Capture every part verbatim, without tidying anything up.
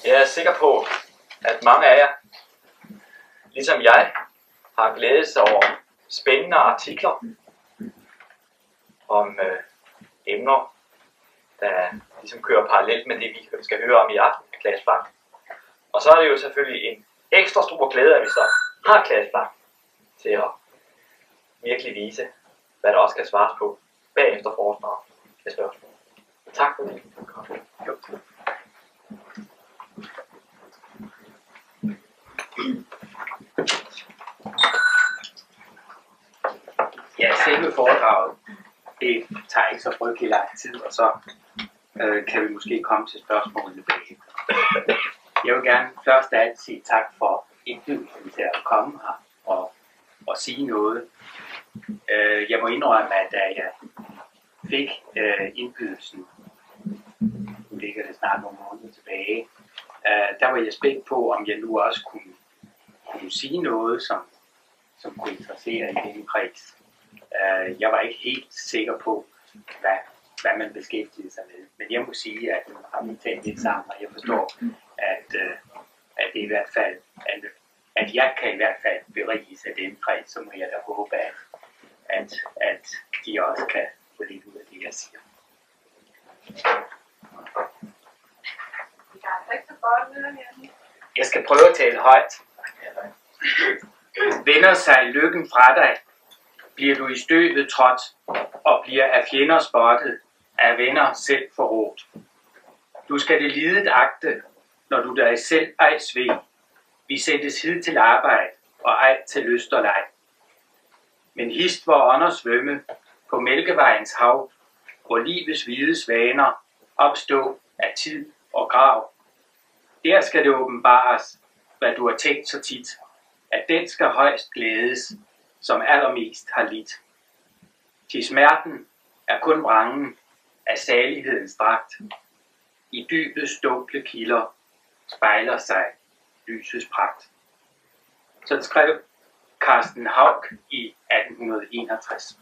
Jeg er sikker på, at mange af jer, ligesom jeg, har glædet sig over spændende artikler om øh, emner, der ligesom kører parallelt med det, vi skal høre om i aften af Klassefang. Og så er det jo selvfølgelig en ekstra stor glæde, at vi så har Klassefang til at virkelig vise, hvad der også kan svares på bagefter forskere med spørgsmål. Tak for det. Jo. Ja, selve foredraget, det tager ikke så frygtelig lang tid, og så øh, kan vi måske komme til spørgsmålene bagefter. Jeg vil gerne først af alt sige tak for indbydelsen til at komme her og, og sige noget. Øh, jeg må indrømme, at da jeg fik øh, indbydelsen, nu ligger det snart nogle måneder tilbage, øh, der var jeg spændt på, om jeg nu også kunne, kunne sige noget, som, som kunne interessere i denne kreds. Uh, jeg var ikke helt sikker på, hvad, hvad man beskæftigede sig med. Men jeg må sige, at nu har vi talt lidt sammen, og jeg forstår, at, uh, at det i hvert fald, at, at jeg kan i hvert fald beriges af den kreds, så må jeg da håbe, at, at, at de også kan få lidt ud af det, jeg siger. Jeg skal prøve at tale højt. Vender sig lykken fra dig, bliver du i støvet trådt, og bliver af fjender spottet, af venner selv forrådt. Du skal det lidet agte, når du dig selv ej sved. Vi sendes hid til arbejde, og ej til lyst og leg. Men hist hvor ånder svømme, på Mælkevejens hav, hvor livets hvide svaner opstå af tid og grav. Der skal det åbenbares, hvad du har tænkt så tit, at den skal højst glædes, som allermest har lidt. Til smerten er kun vrangen af salighedens dragt. I dybets dunkle kilder spejler sig lysets pragt. Så skrev Carsten Hauck i atten enogtres.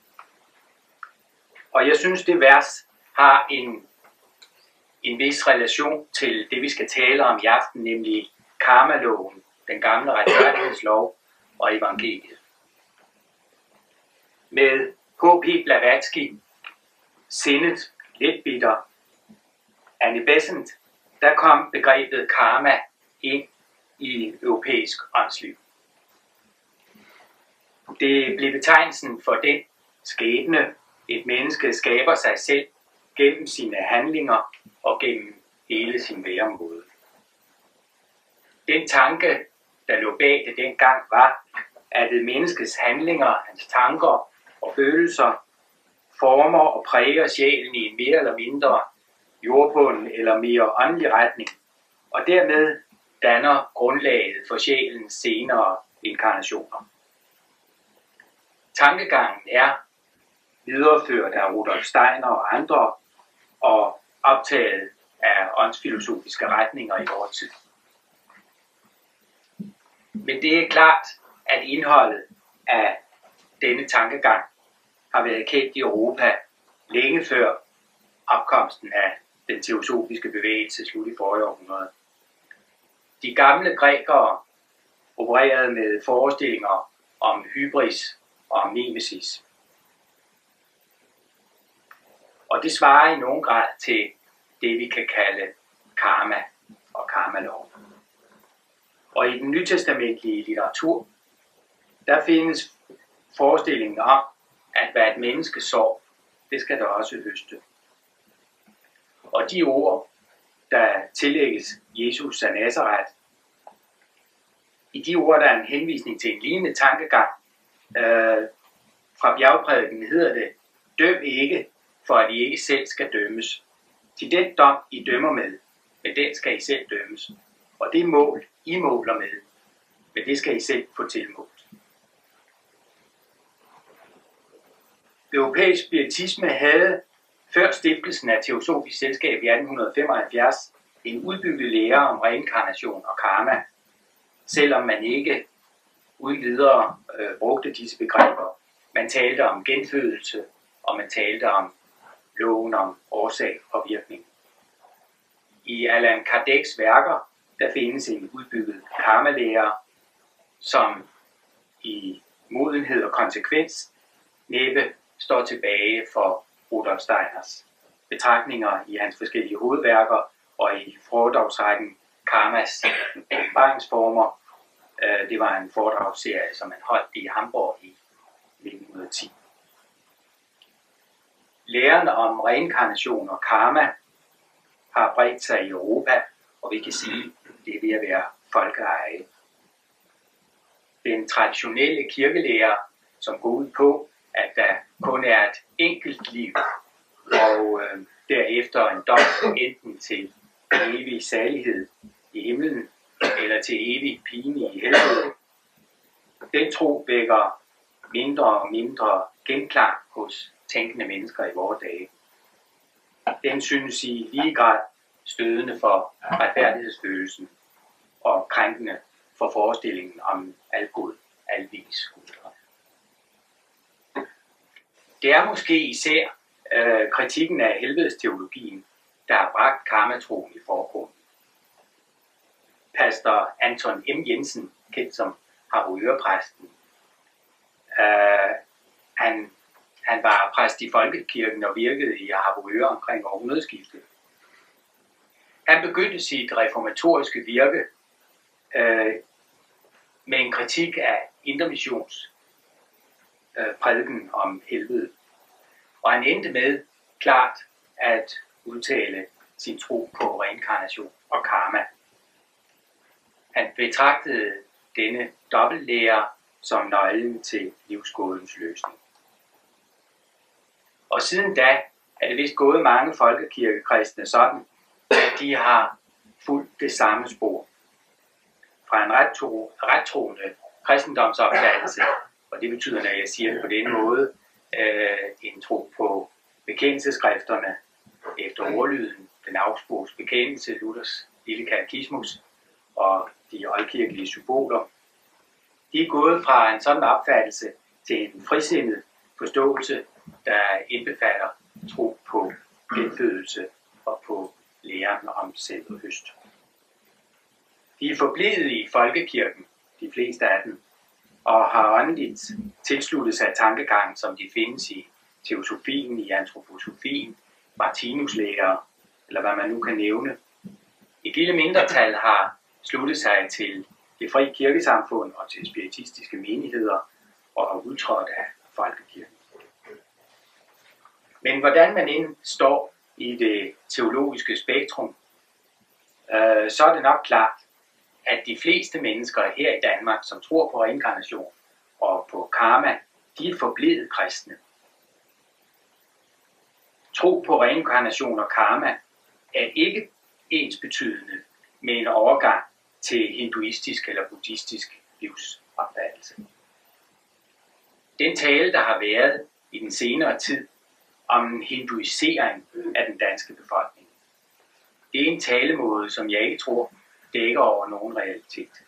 Og jeg synes, det vers har en, en vis relation til det, vi skal tale om i aften, nemlig karmaloven, den gamle retfærdighedslov og evangeliet. Med H P Blavatsky, Sindet, lidt bitter, Annie Besant, der kom begrebet karma ind i europæisk åndsliv. Det blev betegnelsen for den skæbne, et menneske skaber sig selv gennem sine handlinger og gennem hele sin væremåde. Den tanke, der lå bag det dengang, var, at et menneskes handlinger, hans tanker og følelser former og præger sjælen i en mere eller mindre jordbunden eller mere åndelig retning, og dermed danner grundlaget for sjælens senere inkarnationer. Tankegangen er videreført af Rudolf Steiner og andre og optaget af åndsfilosofiske retninger i vores tid. Men det er klart, at indholdet af denne tankegang har været kendt i Europa længe før opkomsten af den teosofiske bevægelse slut i forrige århundrede. De gamle grækere opererede med forestillinger om hybris og om nemesis. Og det svarer i nogen grad til det, vi kan kalde karma og karmalov. Og i den nytestamentlige litteratur, der findes forestillingen om, at hvad et menneske sår, det skal der også høste. Og de ord, der tillægges Jesus af Nazaret, i de ord der er en henvisning til en lignende tankegang. Øh, fra bjergprædiken hedder det, døm ikke, for at I ikke selv skal dømmes. Til den dom, I dømmer med, med den skal I selv dømmes. Og det mål, I måler med, men det skal I selv få tilmålt. Europæisk spiritisme havde før stiftelsen af Teosofisk Selskab i atten femoghalvfjerds en udbygget lære om reinkarnation og karma, selvom man ikke uden videre øh, brugte disse begreber. Man talte om genfødelse, og man talte om loven om årsag og virkning. I Allan Kardecks værker, der findes en udbygget karmalære, som i modenhed og konsekvens næppe står tilbage for Rudolf Steiners betragtninger i hans forskellige hovedværker og i foredragsrækken Karmas åbenbaringsformer. Det var en foredragsserie, som man holdt i Hamburg i nitten ti. Læren om reinkarnation og karma har bredt sig i Europa, og vi kan sige, at det er ved at være folkeeje. Den traditionelle kirkelære, som går ud på, at der kun er et enkelt liv, og øh, derefter en dom enten til evig salighed i himlen, eller til evig pine i helvede, den tro vækker mindre og mindre genklang hos tænkende mennesker i vore dage. Den synes i lige grad stødende for retfærdighedsfølelsen og krænkende for forestillingen om algod, alvis Gud. Det er måske især øh, kritikken af helvedesteologien, der har bragt karmatroen i forgrunden. Pastor Anton M. Jensen, kendt som Harboøre-præsten, øh, han, han var præst i Folkekirken og virkede i Harboøre omkring århundredeskiftet. Han begyndte sit reformatoriske virke øh, med en kritik af intermissions øh, prædiken om helvede. Og han endte med klart at udtale sin tro på reinkarnation og karma. Han betragtede denne dobbeltlære som nøglen til livsgådens løsning. Og siden da er det vist gået mange folkekirkekristne sådan, at de har fulgt det samme spor. Fra en rettroende kristendomsopfattelse, og det betyder, når jeg siger det på den måde, øh, en tro på bekendelsesskrifterne efter ordlyden, den Augsburgs bekendelse, Luthers lille katekismus og de oldkirkelige symboler. De er gået fra en sådan opfattelse til en frisindet forståelse, der indbefatter tro på genfødelse og på læren om selv og høst. De er forblevet i folkekirken, de fleste af dem, og har åndeligt tilsluttet sig tankegangen, som de findes i teosofien, i antroposofien, Martinuslærer, eller hvad man nu kan nævne. Et lille mindretal har sluttet sig til det frie kirkesamfund og til spiritistiske menigheder og har udtrådt af folkekirken. Men hvordan man end står i det teologiske spektrum, øh, så er det nok klart, at de fleste mennesker her i Danmark, som tror på reinkarnation og på karma, de er forblevet kristne. Tro på reinkarnation og karma er ikke ensbetydende med en overgang til hinduistisk eller buddhistisk livsopfattelse. Den tale, der har været i den senere tid om en hinduisering af den danske befolkning, det er en talemåde, som jeg ikke tror dækker over nogen realitet.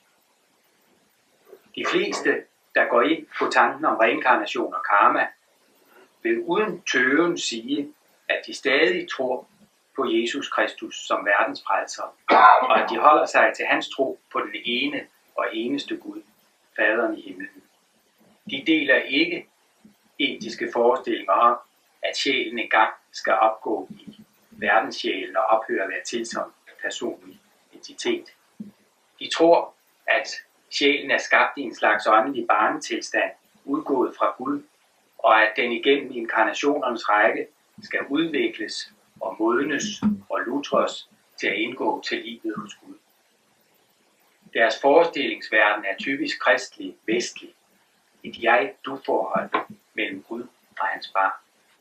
De fleste, der går ind på tanken om reinkarnation og karma, vil uden tøven sige, at de stadig tror på Jesus Kristus som verdens frelser, og at de holder sig til hans tro på den ene og eneste Gud, faderen i himlen. De deler ikke etiske forestillinger om, at sjælen engang skal opgå i verdenssjælen og ophøre at være til som personlig entitet. De tror, at sjælen er skabt i en slags åndelig barnetilstand, udgået fra Gud, og at den igennem inkarnationernes række skal udvikles og modnes og lutres til at indgå til livet hos Gud. Deres forestillingsverden er typisk kristelig, vestlig, et jeg-du-forhold mellem Gud og hans barn.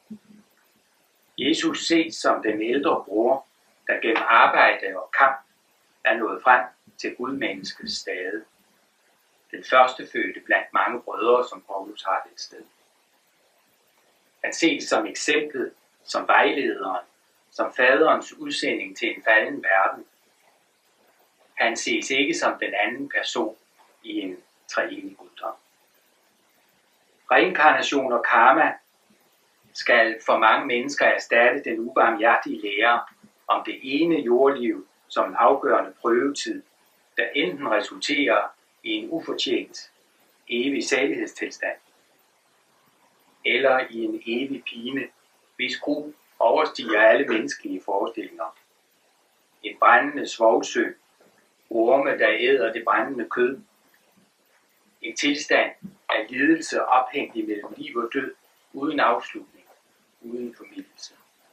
Jesus ses som den ældre bror, der gennem arbejde og kamp er nået frem til gudmenneskets stade. Den første fødte blandt mange brødre, som Paulus har et sted. Han ses som eksemplet, som vejlederen, som faderens udsending til en falden verden. Han ses ikke som den anden person i en treenig guddom. Reinkarnation og karma skal for mange mennesker erstatte den ubarmhjertige lære om det ene jordliv som en afgørende prøvetid, der enten resulterer i en ufortjent evig salighedstilstand, eller i en evig pine, hvis gru overstiger alle menneskelige forestillinger. En brændende svovlsø, orme, der æder det brændende kød, en tilstand af lidelse ophængt imellem liv og død, uden afslutning, uden formidlelse.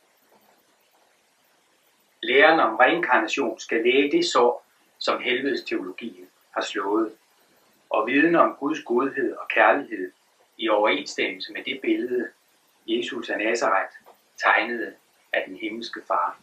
Læren om reinkarnation skal læge det sår, som helvedes teologien har slået, og viden om Guds godhed og kærlighed i overensstemmelse med det billede, Jesus af Nazareth tegnede af den himmelske far.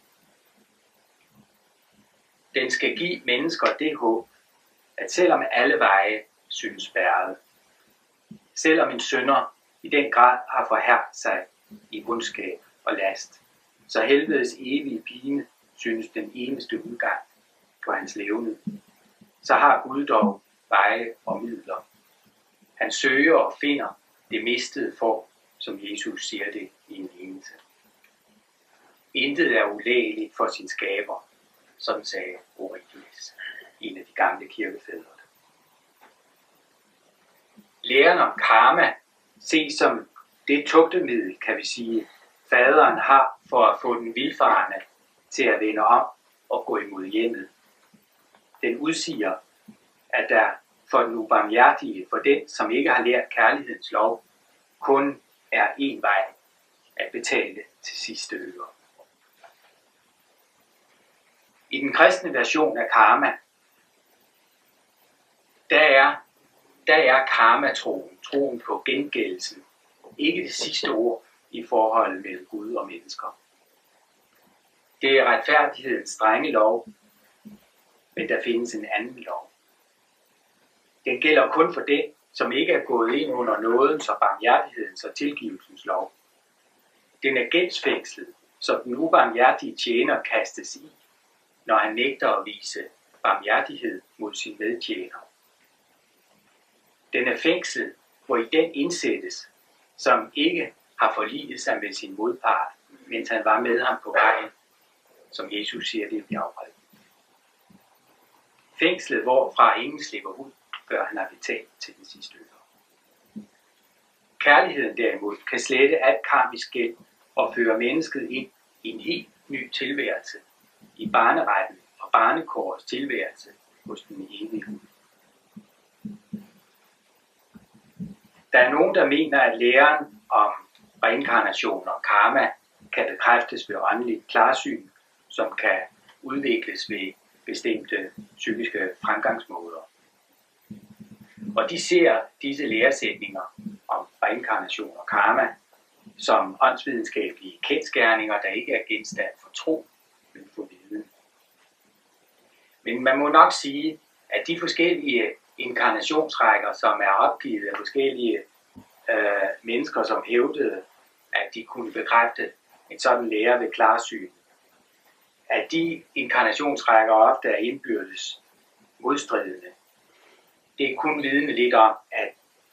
Den skal give mennesker det håb, at selvom alle veje synes spærret, selvom en synder i den grad har forhærdet sig i ondskab og last, så helvedes evige pine synes den eneste udgang på hans levned, så har Gud dog veje og midler. Han søger og finder det mistede for, som Jesus siger det i en lignelse. Intet er ulægeligt for sin skaber, som sagde Origenes, en af de gamle kirkefædre. Læren om karma ses som det tugtemiddel, kan vi sige, faderen har for at få den vildfarne til at vende om og gå imod hjemmet. Den udsiger, at der for den ubarmhjertige, for den, som ikke har lært kærlighedens lov, kun er én vej at betale til sidste øre. I den kristne version af karma, der er, der er karma-troen, troen på gengældelsen, ikke det sidste ord i forholdet mellem Gud og mennesker. Det er retfærdighedens strenge lov, men der findes en anden lov. Den gælder kun for den, som ikke er gået ind under nådens og barmhjertighedens og tilgivelsens lov. Den er gældsfængslet, som den ubarmhjertige tjener kastes i, når han nægter at vise barmhjertighed mod sin medtjener. Den er fængslet, hvor i den indsættes, som ikke har forliget sig med sin modpart, mens han var med ham på vejen, som Jesus siger det i bjergprædiken. Fængslet, hvorfra ingen slipper ud, før han har betalt til den sidste øre. Kærligheden derimod kan slette alt karmisk gæld og føre mennesket ind i en helt ny tilværelse, i barneretten og barnekårets tilværelse hos den evige Gud. Der er nogen, der mener, at læren om reinkarnation og karma kan bekræftes ved åndeligt klarsyn, som kan udvikles ved bestemte psykiske fremgangsmåder. Og de ser disse læresætninger om reinkarnation og karma som åndsvidenskabelige kendsgerninger, der ikke er genstand for tro, men for viden. Men man må nok sige, at de forskellige inkarnationsrækker, som er opgivet af forskellige øh, mennesker, som hævdede, at de kunne bekræfte en sådan lære ved klarsyn, at de inkarnationsrækker ofte er indbyrdes modstridende. Det er kun vidne lidt om, at,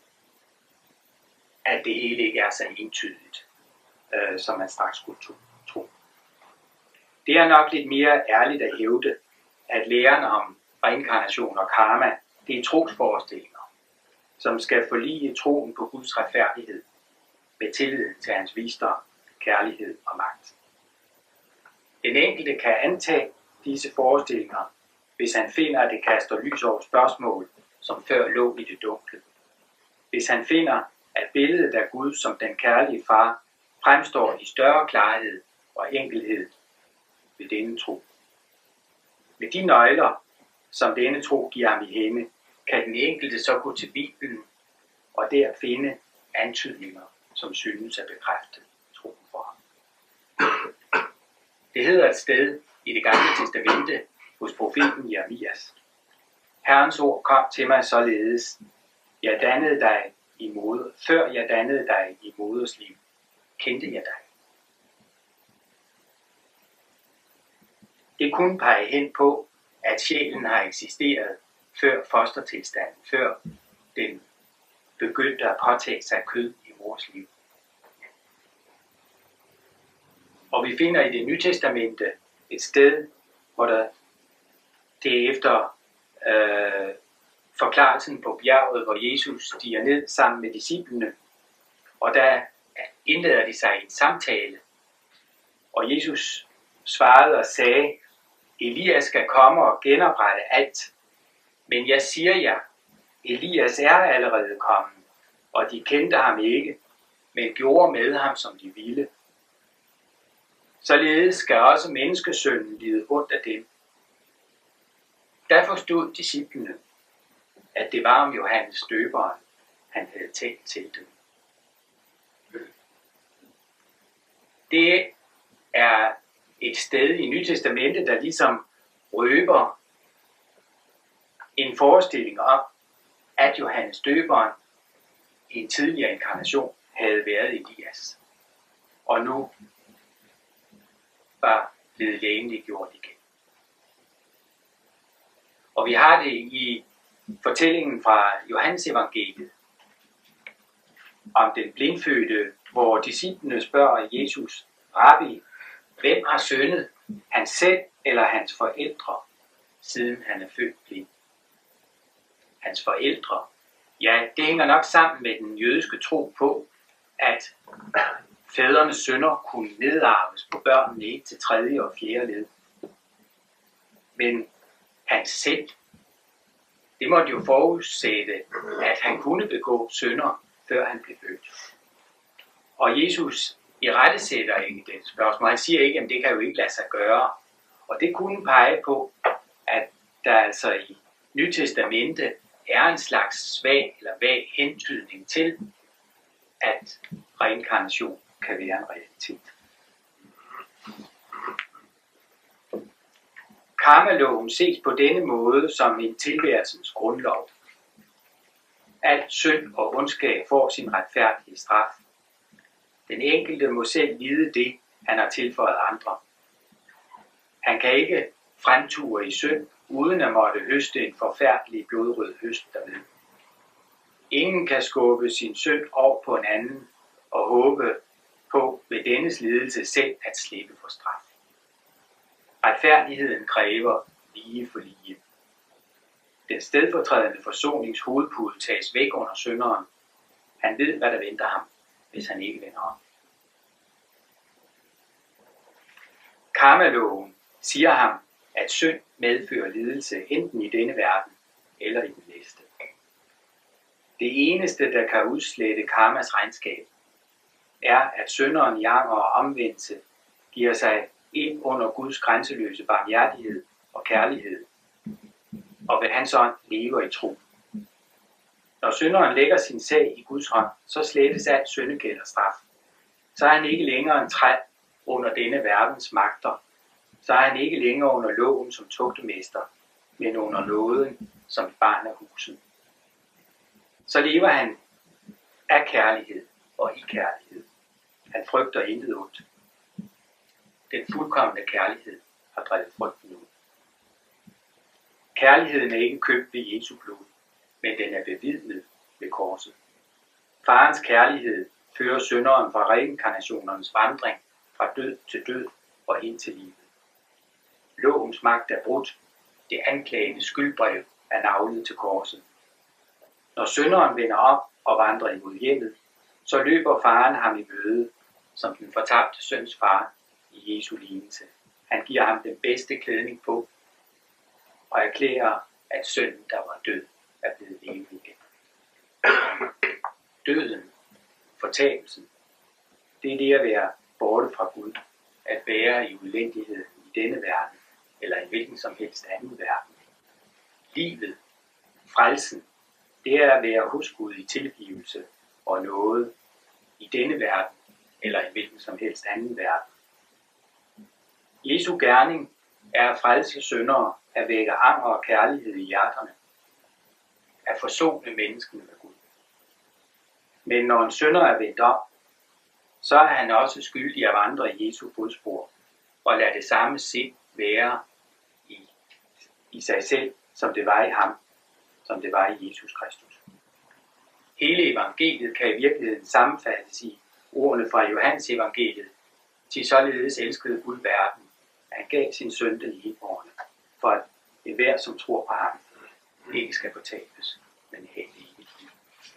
at det hele ikke er så entydigt, øh, som man straks skulle tro. Det er nok lidt mere ærligt at hævde, at læren om reinkarnation og karma, det er trosforestillinger, som skal forlige troen på Guds retfærdighed med tillid til hans visdom, kærlighed og magt. Den enkelte kan antage disse forestillinger, hvis han finder, at det kaster lys over spørgsmål, som før lå i det dunkle. Hvis han finder, at billedet af Gud som den kærlige far fremstår i større klarhed og enkelhed ved denne tro. Med de nøgler, som denne tro giver ham i hænde, kan den enkelte så gå til Bibelen og der finde antydninger, som synes at bekræfte troen for ham. Det hedder et sted i det gamle testamente hos profeten Jeremias. Herrens ord kom til mig således: Jeg dannede dig i moder, før jeg dannede dig i moders liv, kendte jeg dig. Det kunne pege hen på, at sjælen har eksisteret før fostertilstanden, før den begyndte at påtage sig kød i vores liv. Og vi finder i det Nye Testamente et sted, hvor der det er efter øh, forklarelsen på bjerget, hvor Jesus stiger ned sammen med disciplene, og der indleder de sig i en samtale, og Jesus svarede og sagde, Elias skal komme og genoprette alt, men jeg siger jer, Elias er allerede kommet, og de kendte ham ikke, men gjorde med ham, som de ville. Således skal også menneskesønnen lide ondt af dem. Der forstod disciplene, at det var om Johannes døberen, han havde talt til dem. Det er et sted i Nye Testamentet, der ligesom røber en forestilling om, at Johannes døberen i en tidligere inkarnation havde været Elias, og nu var blevet legemligt gjort igen. Og vi har det i fortællingen fra Johannes evangeliet om den blindfødte, hvor disciplene spørger Jesus, Rabbi, hvem har syndet, han selv eller hans forældre, siden han er født blind? Hans forældre, ja, det hænger nok sammen med den jødiske tro på, at fædrenes synder kunne nedarves på børnene et til tredje og fjerde led. Men han selv, det måtte jo forudsætte, at han kunne begå synder, før han blev født. Og Jesus irettesætter ikke det spørgsmål. Han siger ikke, at det kan jo ikke lade sig gøre. Og det kunne pege på, at der altså i Nye Testamente er en slags svag eller vag hentydning til, at reinkarnation kan være en realitet. Karmaloven ses på denne måde som en tilværelsens grundlov. Alt synd og ondskab får sin retfærdige straf. Den enkelte må selv lide det, han har tilføjet andre. Han kan ikke fremture i synd, uden at måtte høste en forfærdelig blodrød høst derved. Ingen kan skubbe sin synd over på en anden og håbe på ved dennes lidelse selv at slippe for straf. Retfærdigheden kræver lige for lige. Den stedfortrædende forsonings hovedpude tages væk under synderen. Han ved, hvad der venter ham, hvis han ikke vender om. Karmaloven siger ham, at synd medfører lidelse enten i denne verden eller i den næste. Det eneste, der kan udslette karmas regnskab, er, at synderen i anger og omvendelse giver sig ind under Guds grænseløse barmhjertighed og kærlighed, og ved hans ånd lever i tro. Når synderen lægger sin sag i Guds hånd, så slettes alt syndegæld og straf. Så er han ikke længere en træl under denne verdens magter. Så er han ikke længere under loven som tugtemester, men under nåden som barn af huset. Så lever han af kærlighed og i kærlighed. Han frygter intet ondt. Den fuldkomne kærlighed har drevet frygten ud. Kærligheden er ikke købt ved Jesu blod, men den er bevidnet ved korset. Farens kærlighed fører synderen fra reinkarnationernes vandring fra død til død og ind til livet. Lovens magt er brudt. Det anklagende skyldbrev er naglet til korset. Når synderen vender om og vandrer imod hjemmet, så løber faren ham i møde, som den fortabte søns far i Jesu lignelse. Han giver ham den bedste klædning på, og erklærer, at sønnen, der var død, er blevet levende igen. Døden, fortabelsen, det er det at være borte fra Gud, at være i ulendigheden i denne verden, eller i hvilken som helst anden verden. Livet, frelsen, det er at være hos Gud i tilgivelse og nåde i denne verden, eller i hvilken som helst anden verden. Jesu gerning er at frelse syndere, at vække anger og kærlighed i hjerterne, at forsone menneskene med Gud. Men når en synder er vendt om, så er han også skyldig at vandre i Jesu fodspor, og lade det samme sind være i, i sig selv, som det var i ham, som det var i Jesus Kristus. Hele evangeliet kan i virkeligheden sammenfattes i ordene fra Johannes evangeliet, til således elskede Gud verden, Han gav sin søn den enbårne, for at enhver, som tror på ham, ikke skal fortabes, men have evigt liv.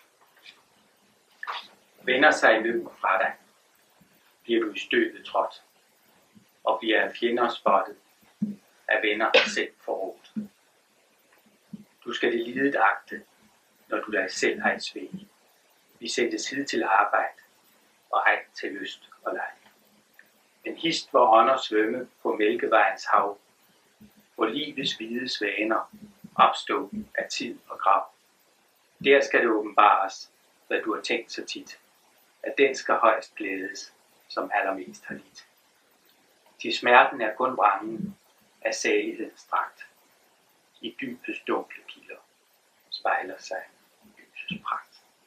Vender sig imod fra dig, bliver du i støvet trådt, og bliver af fjender spottet, af venner selv forrådt. Du skal det lidet agte, når du dig selv har et svig. Vi sættes hid til arbejde, og ej til lyst og leg. Men hist hvor ånder svømme på mælkevejens hav, hvor livets hvide svaner opstå af tid og grav. Der skal det åbenbares, hvad du har tænkt så tit, at den skal højst glædes, som allermest har lidt. Til smerten er kun vrangen af salighedens dragt. I dybets dunkle kilder spejler sig lysets pragt.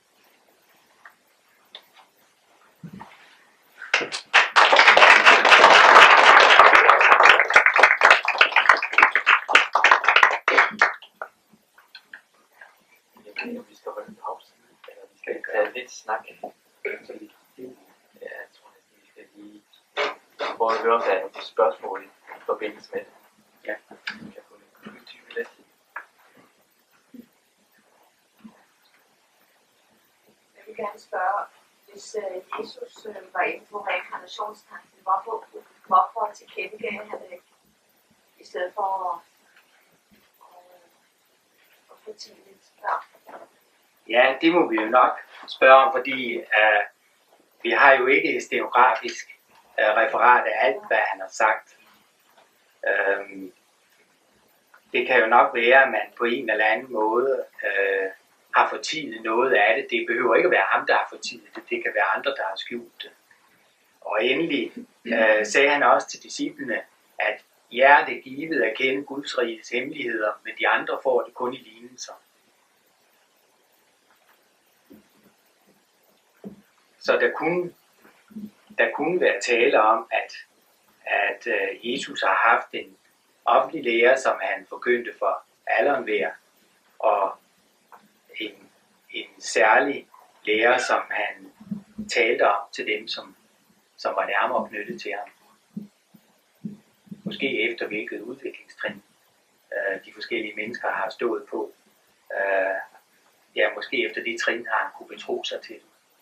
Vi skal holde en pause, eller vi skal tage lidt snak. Ja, jeg tror næsten, vi skal lige prøve at høre, om der er nogle spørgsmål i forbindelse med det. Ja. Vi kan få lidt uddybe lidt. Jeg vil gerne spørge, hvis Jesus var inde på reinkarnationstanken, hvorfor, hvorfor tilkendegav han det i stedet for at, at få tidligt før? Ja, det må vi jo nok spørge om, fordi uh, vi har jo ikke et stenografisk uh, referat af alt, hvad han har sagt. Um, det kan jo nok være, at man på en eller anden måde uh, har fortidet noget af det. Det behøver ikke at være ham, der har fortidet det. Det kan være andre, der har skjult det. Og endelig uh, sagde han også til disciplene, at jer er det givet at kende Guds riges hemmeligheder, men de andre får det kun i lignelser. Så der kunne, der kunne være tale om, at, at uh, Jesus har haft en offentlig lærer, som han forkyndte for alle og enhver, og en, en særlig lærer, som han talte om til dem, som, som var nærmere knyttet til ham. Måske efter hvilket udviklingstrin uh, de forskellige mennesker har stået på. Uh, ja, måske efter det trin har han kunne betro sig til.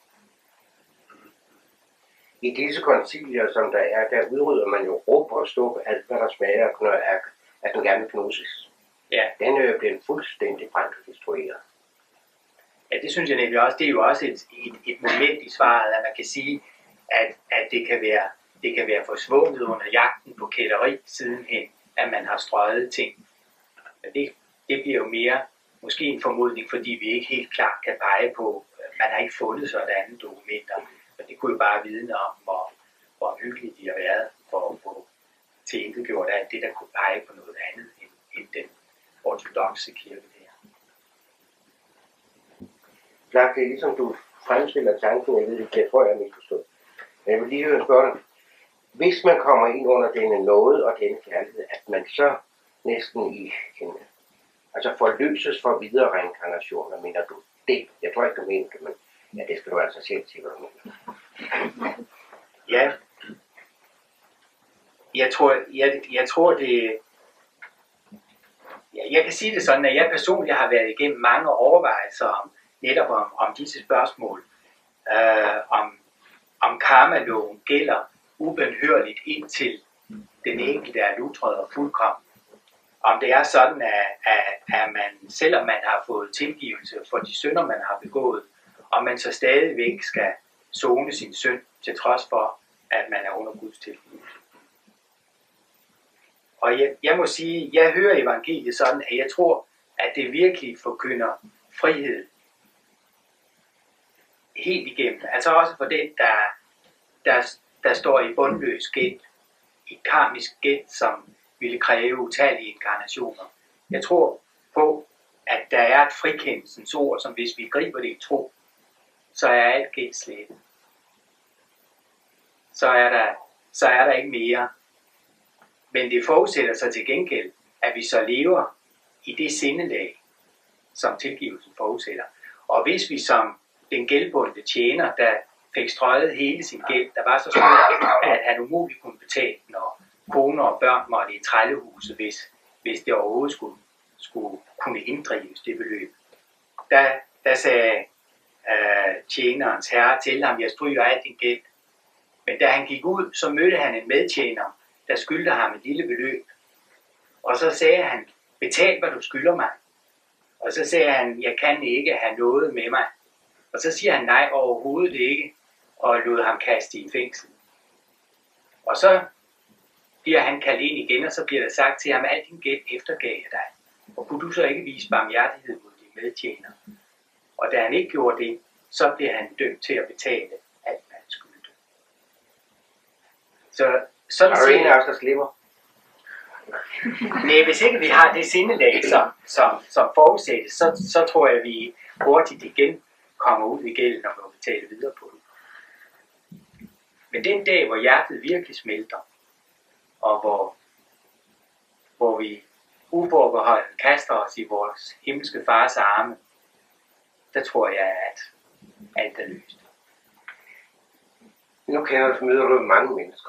I disse koncilier, som der er, der udrydder man jo råb og ståb alt, hvad der smager og knør af, at den gerne knuses. Ja. Den er jo blevet fuldstændig brændt og destrueret. Ja, det synes jeg nemlig også. Det er jo også et, et, et moment i svaret, at man kan sige, at, at det, kan være, det kan være forsvundet under jagten på kætteri sidenhen, at man har strøget ting. Det, det bliver jo mere måske en formodning, fordi vi ikke helt klart kan pege på, man har ikke fundet sådan dokumenter. Men det kunne jo bare vidne om, hvor, hvor hyggeligt de har været for at få tilintetgjort alt det, der kunne pege på noget andet end, end den ortodokse kirke der. Klart, det er ligesom du fremstiller tanken, jeg ved ikke, jeg tror, jeg har misforstået. Men jeg vil lige høre spørge dig. Hvis man kommer ind under denne nåde og denne kærlighed, at man så næsten i en, altså forløses for videre reinkarnationer, mener du det? Jeg tror ikke, du mener det, men ja, det skal du altså selv til, hvad du mener. Ja. Jeg tror, jeg, jeg tror det... Ja, jeg kan sige det sådan, at jeg personligt har været igennem mange overvejelser om, netop om, om disse spørgsmål. Øh, om, om karmaloven gælder ubenhørligt indtil den enkelte er lutret og fuldkommen. Om det er sådan, at, at, at man, selvom man har fået tilgivelse for de synder, man har begået, og man så stadigvæk skal sone sin synd, til trods for, at man er under Guds tilgivelse. Og jeg, jeg må sige, jeg hører evangeliet sådan, at jeg tror, at det virkelig forkynder frihed helt igennem. Altså også for den, der, der, der står i bundløs gæld, i karmisk gæld, som ville kræve utallige inkarnationer. Jeg tror på, at der er et frikendelsens ord, som hvis vi griber det i tro, så er alt gæld slettet. Så er der, så er der ikke mere. Men det forudsætter sig til gengæld, at vi så lever i det sindelag, som tilgivelsen forudsætter. Og hvis vi som den gældbundne tjener, der fik strøget hele sin gæld, der var så stor, at han umuligt kunne betale den, og kone og børn måtte i trællehuset, hvis, hvis det overhovedet skulle, skulle kunne inddrives det beløb. Der, der sagde øh, tjenerens herre til ham, jeg stryger alt din gæld. Men da han gik ud, så mødte han en medtjener, der skyldte ham et lille beløb. Og så sagde han, betal hvad du skylder mig. Og så sagde han, jeg kan ikke have noget med mig. Og så siger han nej, overhovedet ikke, og lod ham kaste i fængsel. Og så bliver han kaldt ind igen, og så bliver der sagt til ham, al din gæld eftergav jeg dig. Og kunne du så ikke vise barmhjertighed mod de medtjener? Og da han ikke gjorde det, så bliver han dømt til at betale alt, hvad han skyldte. Så sådan Har du en af os, der slipper? Nej, hvis ikke vi har det sindelag, som, som, som forudsættes, så, så tror jeg, at vi hurtigt igen kommer ud i gælden og må betale videre på det. Men den dag, hvor hjertet virkelig smelter, og hvor, hvor vi uforbeholden kaster os i vores himmelske fars arme, der tror jeg, at alt er løst. Nu kan jeg også møde du mange mennesker.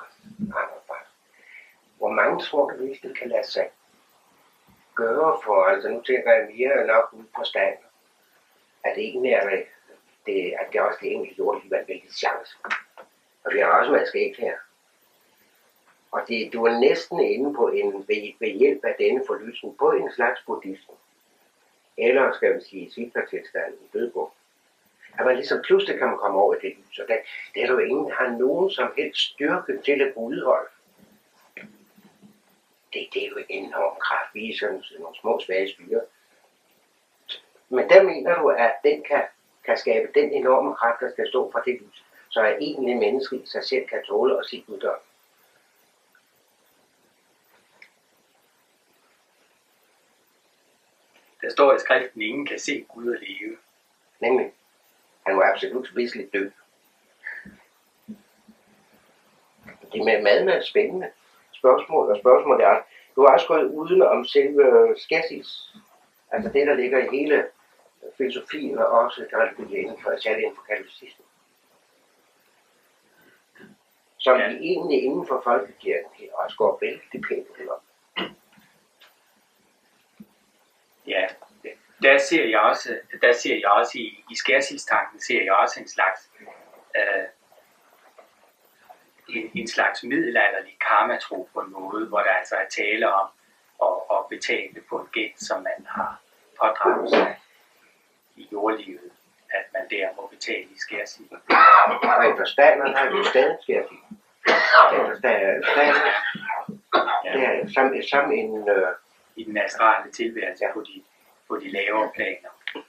Hvor mange tror du, hvis det kan lade sig gøre for, altså nu tænker jeg mere nok ud på stand, at det egentlig er det, det, at det også det enkelte jordliv er en vældig chance. Og vi har også været skægt her. Og det, du er næsten inde på en, ved, ved hjælp af denne forlysning, på en slags buddhisme. Eller skal vi sige siddha-tilstanden, dødbog. At man ligesom pludselig kan man komme over i det lys, og det, det er der jo ingen, der har nogen som helst styrke til at udholde. Det, det er jo en enorm kraft, vi er sådan nogle små svage styre. Men der mener du, at den kan, kan skabe den enorme kraft, der skal stå for det lys, så at egentlig menneske i sig selv kan tåle og se uddom. Der står i skriften, at ingen kan se Gud og leve. Nemlig, han var absolut visselig død. Det med mad er spændende spørgsmål, og spørgsmål er, du har også gået uden om selve skæsis. Altså det, der ligger i hele filosofien, og også der ligger inden for, særligt inden for katolicismen. Som ja. Vi egentlig inden for folkekirken også går vældig pænt ud om. Ja, der ser jeg også, der ser jeg også i, i skærsilstanken ser jeg også en slags øh, en, en slags middelalderlig karmatro på en måde, hvor der altså er tale om at, at betale på en gæld, som man har pådraget sig i jordlivet, at man der må betale i skærsild. Og i forstanderen har vi stadig skærsild. Det er som, som en... Øh... I den astrale tilværelse på de, på de lavere planer.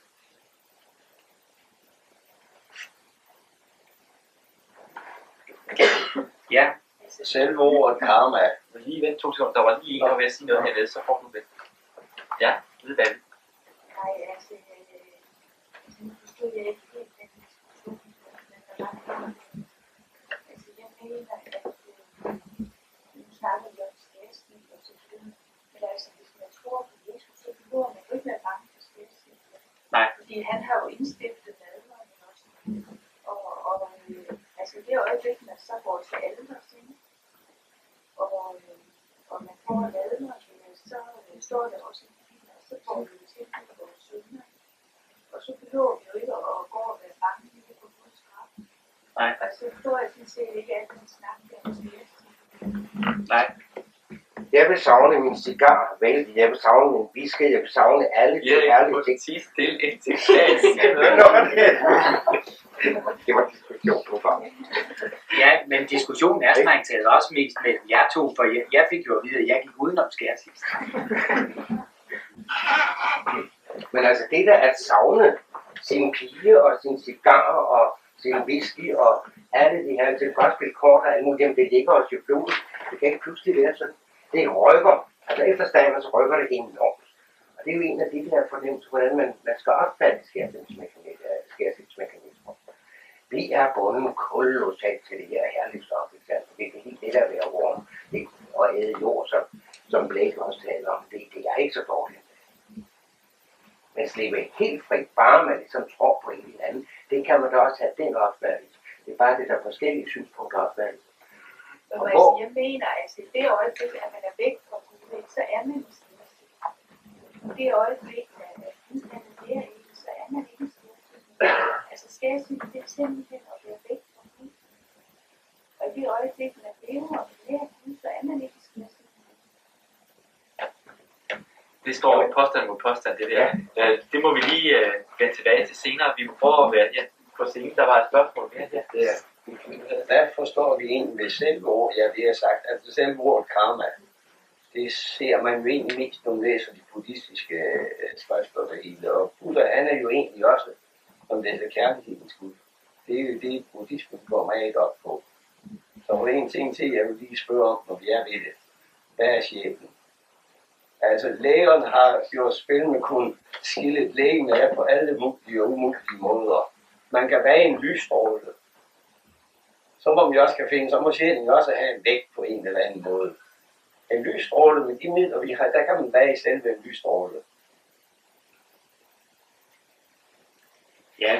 Ja. Selve ordet karma. Lige vent to sekunder. Der var lige en, der var ved at sige noget hernede, så får du det. Ja, ved David. Nej, altså, øh, nu forstod jeg ikke helt den diskussion, men der var altså, jeg mener, at øh, nu snakker vi om skærsild og så videre, men altså, hvis man tror på Jesus, så behøver man jo ikke være bange for skærsild. Nej. Fordi han har jo indstiftet nadveren også. Og, og øh, altså, det øjeblik, man så går til aldersen, og, øh, og man får nadveren, så øh, står der også en film, og så får vi jo tilbud på vores sønner. Og så behøver vi jo ikke at gå og være bange lige på vores krab. Nej. Og så forstår jeg sådan set ikke, at man snakker om skærsild. Nej. Jeg vil savne min cigar, vældig. Jeg vil savne min whisky. Jeg vil savne alle de herlige ting. Ja, stille ind til klasse. Det var diskussion på far. Ja, men diskussionen er strengt taget også mest med jer to, for jeg, jeg fik jo at vide, at jeg gik udenom skærsild. Men altså det der at savne sin pige og sin cigar og sin whisky og alle de her til godt spille kort og alt muligt, det ligger os i blodet. Det kan ikke pludselig være sådan. Det rykker. Altså efter stander, så rykker det enormt. Og det er jo en af de der fornemmelser, hvordan man, man skal opfatte skærsildsmekanismer. Vi er bundet kolossalt til det her herlige stof, det er helt det der ved at warme og æde jord, som, som Blake også taler om. Det, det er ikke så dårligt. Men slippe helt fri, bare man ligesom tror på en eller anden, det kan man da også have den opfattelse. Det er bare det, der er forskellige synspunkter opfattelse. Men Og må hvor- jeg, sige, jeg mener, altså i det øjeblik, at man er væk fra Gud, så er man i stillhed. I det øjeblik, at man er i, så er man ikke i stillhed. Altså skal jeg sige, det er simpelthen at være væk fra Gud. Og i det øjeblik, man lever og lærer Gud, så er man ikke i stillhed. Det står jo påstand mod påstand, det der. Ja. Øh, det må vi lige øh, vende tilbage til senere. Vi må prøve at være her på scenen. Der var et spørgsmål mere her. Ja. Hvad forstår vi egentlig ved selvord? Ja, det har sagt, altså selvord karma, det ser man jo egentlig mest, når man læser de buddhistiske øh, skrifter og det hele. Og Buddha, han er jo egentlig også, som det hedder, kærlighedens Gud. Det er jo det, buddhismen går meget op på. Så er en ting til, jeg vil lige spørge om, når vi er ved det. Hvad er sjælen? Altså lægerne har gjort spændende kun skille lægen af på alle mulige og umulige måder. Man kan være en lysstråle. Så må vi også kan finde, så må sjælen også have en vægt på en eller anden måde. En lysstråle med de midler vi har, der kan man være i selve en lysstråle. Ja.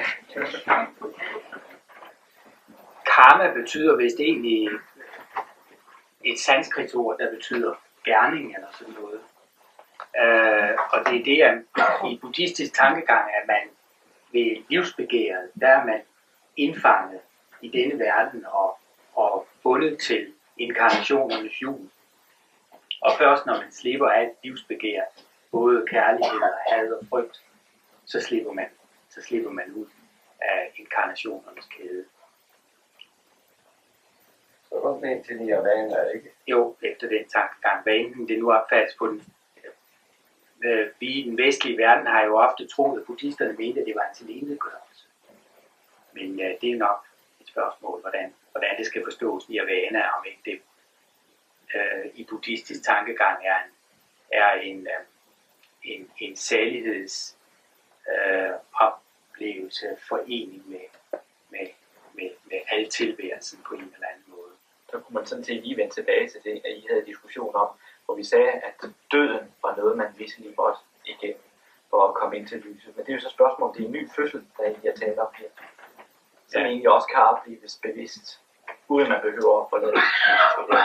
Karma betyder vist egentlig et sanskritord, der betyder gerning eller sådan noget. Uh, og det er det, at i buddhistisk tankegang, at man ved livsbegæret, der er man indfanget i denne verden og, og bundet til inkarnationernes hjul. Og først når man slipper alt livsbegær, både kærlighed og had og frygt, så slipper man, så slipper man ud af inkarnationernes kæde. Så går man ind til nirvana, ikke? Jo, efter den tankegang, hvad enten det nu opfattes på den. Øh, vi i den vestlige verden har jo ofte troet, at buddhisterne mente, at det var en tilintetgørelse. Men øh, det er nok et spørgsmål, hvordan, hvordan det skal forstås nirvana, om ikke det øh, i buddhistisk tankegang er en, er en, øh, en, en saligheds øh, oplevelse forening med, med, med, med al tilværelsen på en eller anden måde. Så kunne man sådan set lige vende tilbage til det, at I havde diskussion om, hvor vi sagde, at døden var noget, man visselig måtte igennem for at komme ind til lyset. Men det er jo så spørgsmål, om det er en ny fødsel, der egentlig er talt om her. Som ja. egentlig også kan opleves bevidst, uden man behøver at forlade det.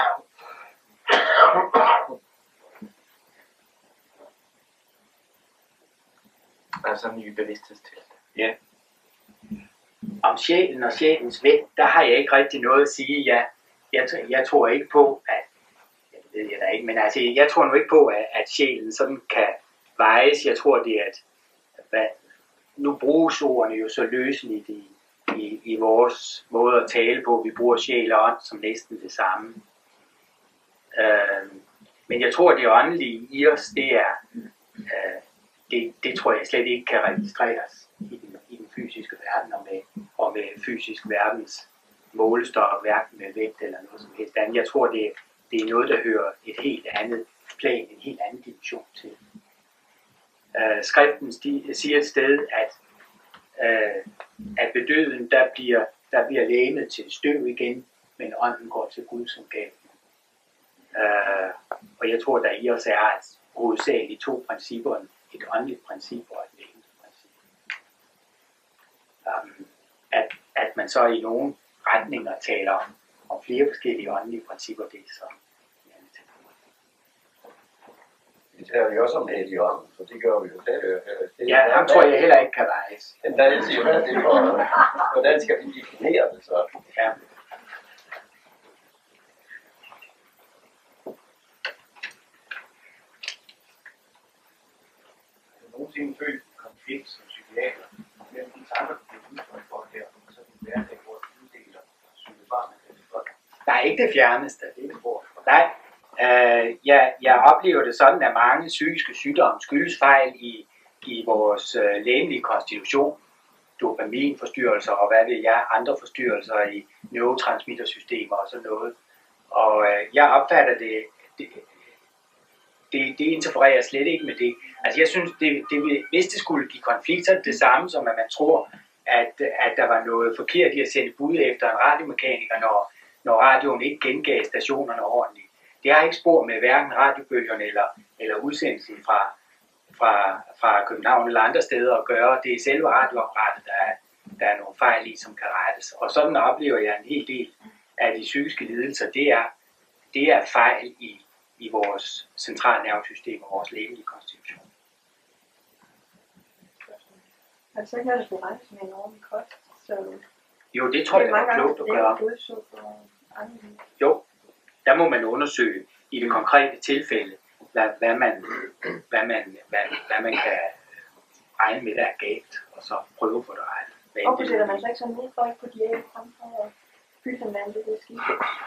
Altså en ny bevidsthedstilstand. Ja. Om sjælen og sjælens vægt, der har jeg ikke rigtig noget at sige. Jeg, jeg, jeg tror ikke på, at det ved jeg da ikke, men altså, jeg tror nu ikke på, at, at sjælen sådan kan vejes. Jeg tror, det er, at, at nu bruges ordene jo så løseligt i, i, i vores måde at tale på. Vi bruger sjæl og ånd som næsten det samme. Øh, men jeg tror, det åndelige i os, det er, øh, det, det tror jeg slet ikke kan registreres i den, i den fysiske verden og med, og med fysisk verdens målestok, hverken med vægt eller noget som helst andet. Jeg tror, det, det er noget, der hører et helt andet plan, en helt anden dimension til. Uh, skriften sti, siger et sted, at, uh, at ved døden, der bliver, der bliver lægemet til støv igen, men ånden går til Gud som gav. Uh, og jeg tror, der i os er et hovedsageligt to principper, et åndeligt princip og et lægemsprincip. Um, at, at man så i nogle retninger taler om, om flere forskellige åndelige principper, det er så. Vi taler jo også om Helligånden, så det gør vi jo. Det, det, det, ja, ham tror jeg heller ikke kan vejes. Den der siger, hvad det for, hvordan skal vi definere det så? Ja. Nogensinde følt en konflikt som psykiater mellem de tanker, du bliver udtrykt for her, og så den hverdag, hvor du uddeler psykofarmen til folk. Der er ikke det fjerneste. Det er det bord. Nej. Øh, jeg, jeg oplever det sådan, at mange psykiske sygdomme skyldes fejl i, i vores øh, lægelige konstitution. Dopaminforstyrrelser og hvad ved jeg, andre forstyrrelser i neurotransmittersystemer og sådan noget. Og øh, jeg opfatter det, det, det, det interfererer slet ikke med det. Altså jeg synes, det, det, hvis det skulle give konflikter, det samme som at man tror, at, at der var noget forkert i at sende bud efter en radiomekaniker, når, når radioen ikke gengav stationerne ordentligt. Det har ikke spor med hverken radiobølgerne eller, eller udsendelsen fra, fra, fra København eller andre steder at gøre. Det er selve radioapparatet, der er, der er nogle fejl i, som kan rettes. Og sådan oplever jeg en hel del af de psykiske lidelser, det er, det er fejl i, i vores centralnervesystem og vores lægelige konstitution. Altså ikke noget, der skulle regnes med en ordentlig kost, så Jo, det tror jeg, det er klogt at gøre. Jo, der må man undersøge i det konkrete tilfælde, hvad, hvad, man, hvad, man, hvad, hvad man kan regne med, der er galt, og så prøve for det regnet. Hvorfor sætter man så ikke sådan ud for ikke på diæt frem for at fylde en mand, det er skidt?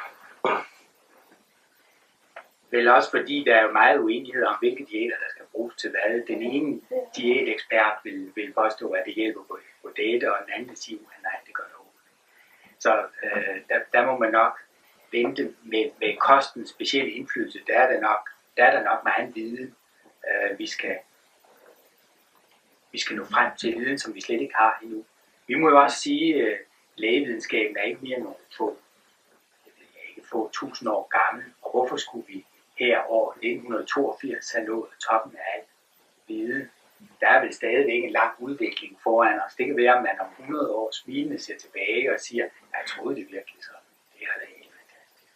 Vel også fordi der er jo meget uenighed om, hvilke diæter, der skal bruges til hvad. Den ene diætekspert vil, vil påstå, at det hjælper på, på date, og den anden vil sige, at nej, det gør det overhovedet. Så øh, der, der må man nok vente med, med kostens specielle indflydelse. Der er der nok, der er der nok meget viden, øh, vi, skal, vi skal nå frem til viden, som vi slet ikke har endnu. Vi må jo også sige, at øh, lægevidenskaben er ikke mere end nogle få, ikke få tusind år gammel, og hvorfor skulle vi her år nitten toogfirs have nået toppen af alt viden? Der er vel stadigvæk en lang udvikling foran os. Det kan være, at man om hundrede år smilende ser tilbage og siger, jeg troede det virkelig sådan. Det er da helt fantastisk.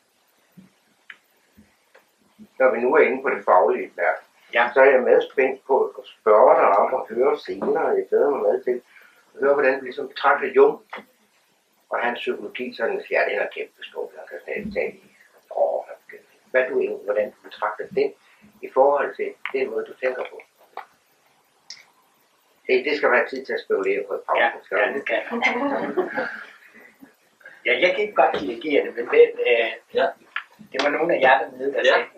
Når vi nu er inde på det faglige der, Ja. så er jeg meget spændt på at spørge dig om at høre senere. Jeg glæder mig meget til at høre, hvordan vi ligesom betragter Jung og hans psykologi, sådan ja, den er kæmpe stor, der kan stadig tage i år. Hvad du egentlig, hvordan du betragter den i forhold til den måde, du tænker på. Det, det skal være tid til at spekulere på et par Ja, år. ja, det kan jeg. Ja, jeg kan ikke godt dirigere det, men hvem, øh, Ja. det var nogle af jer dernede, der Ja. sagde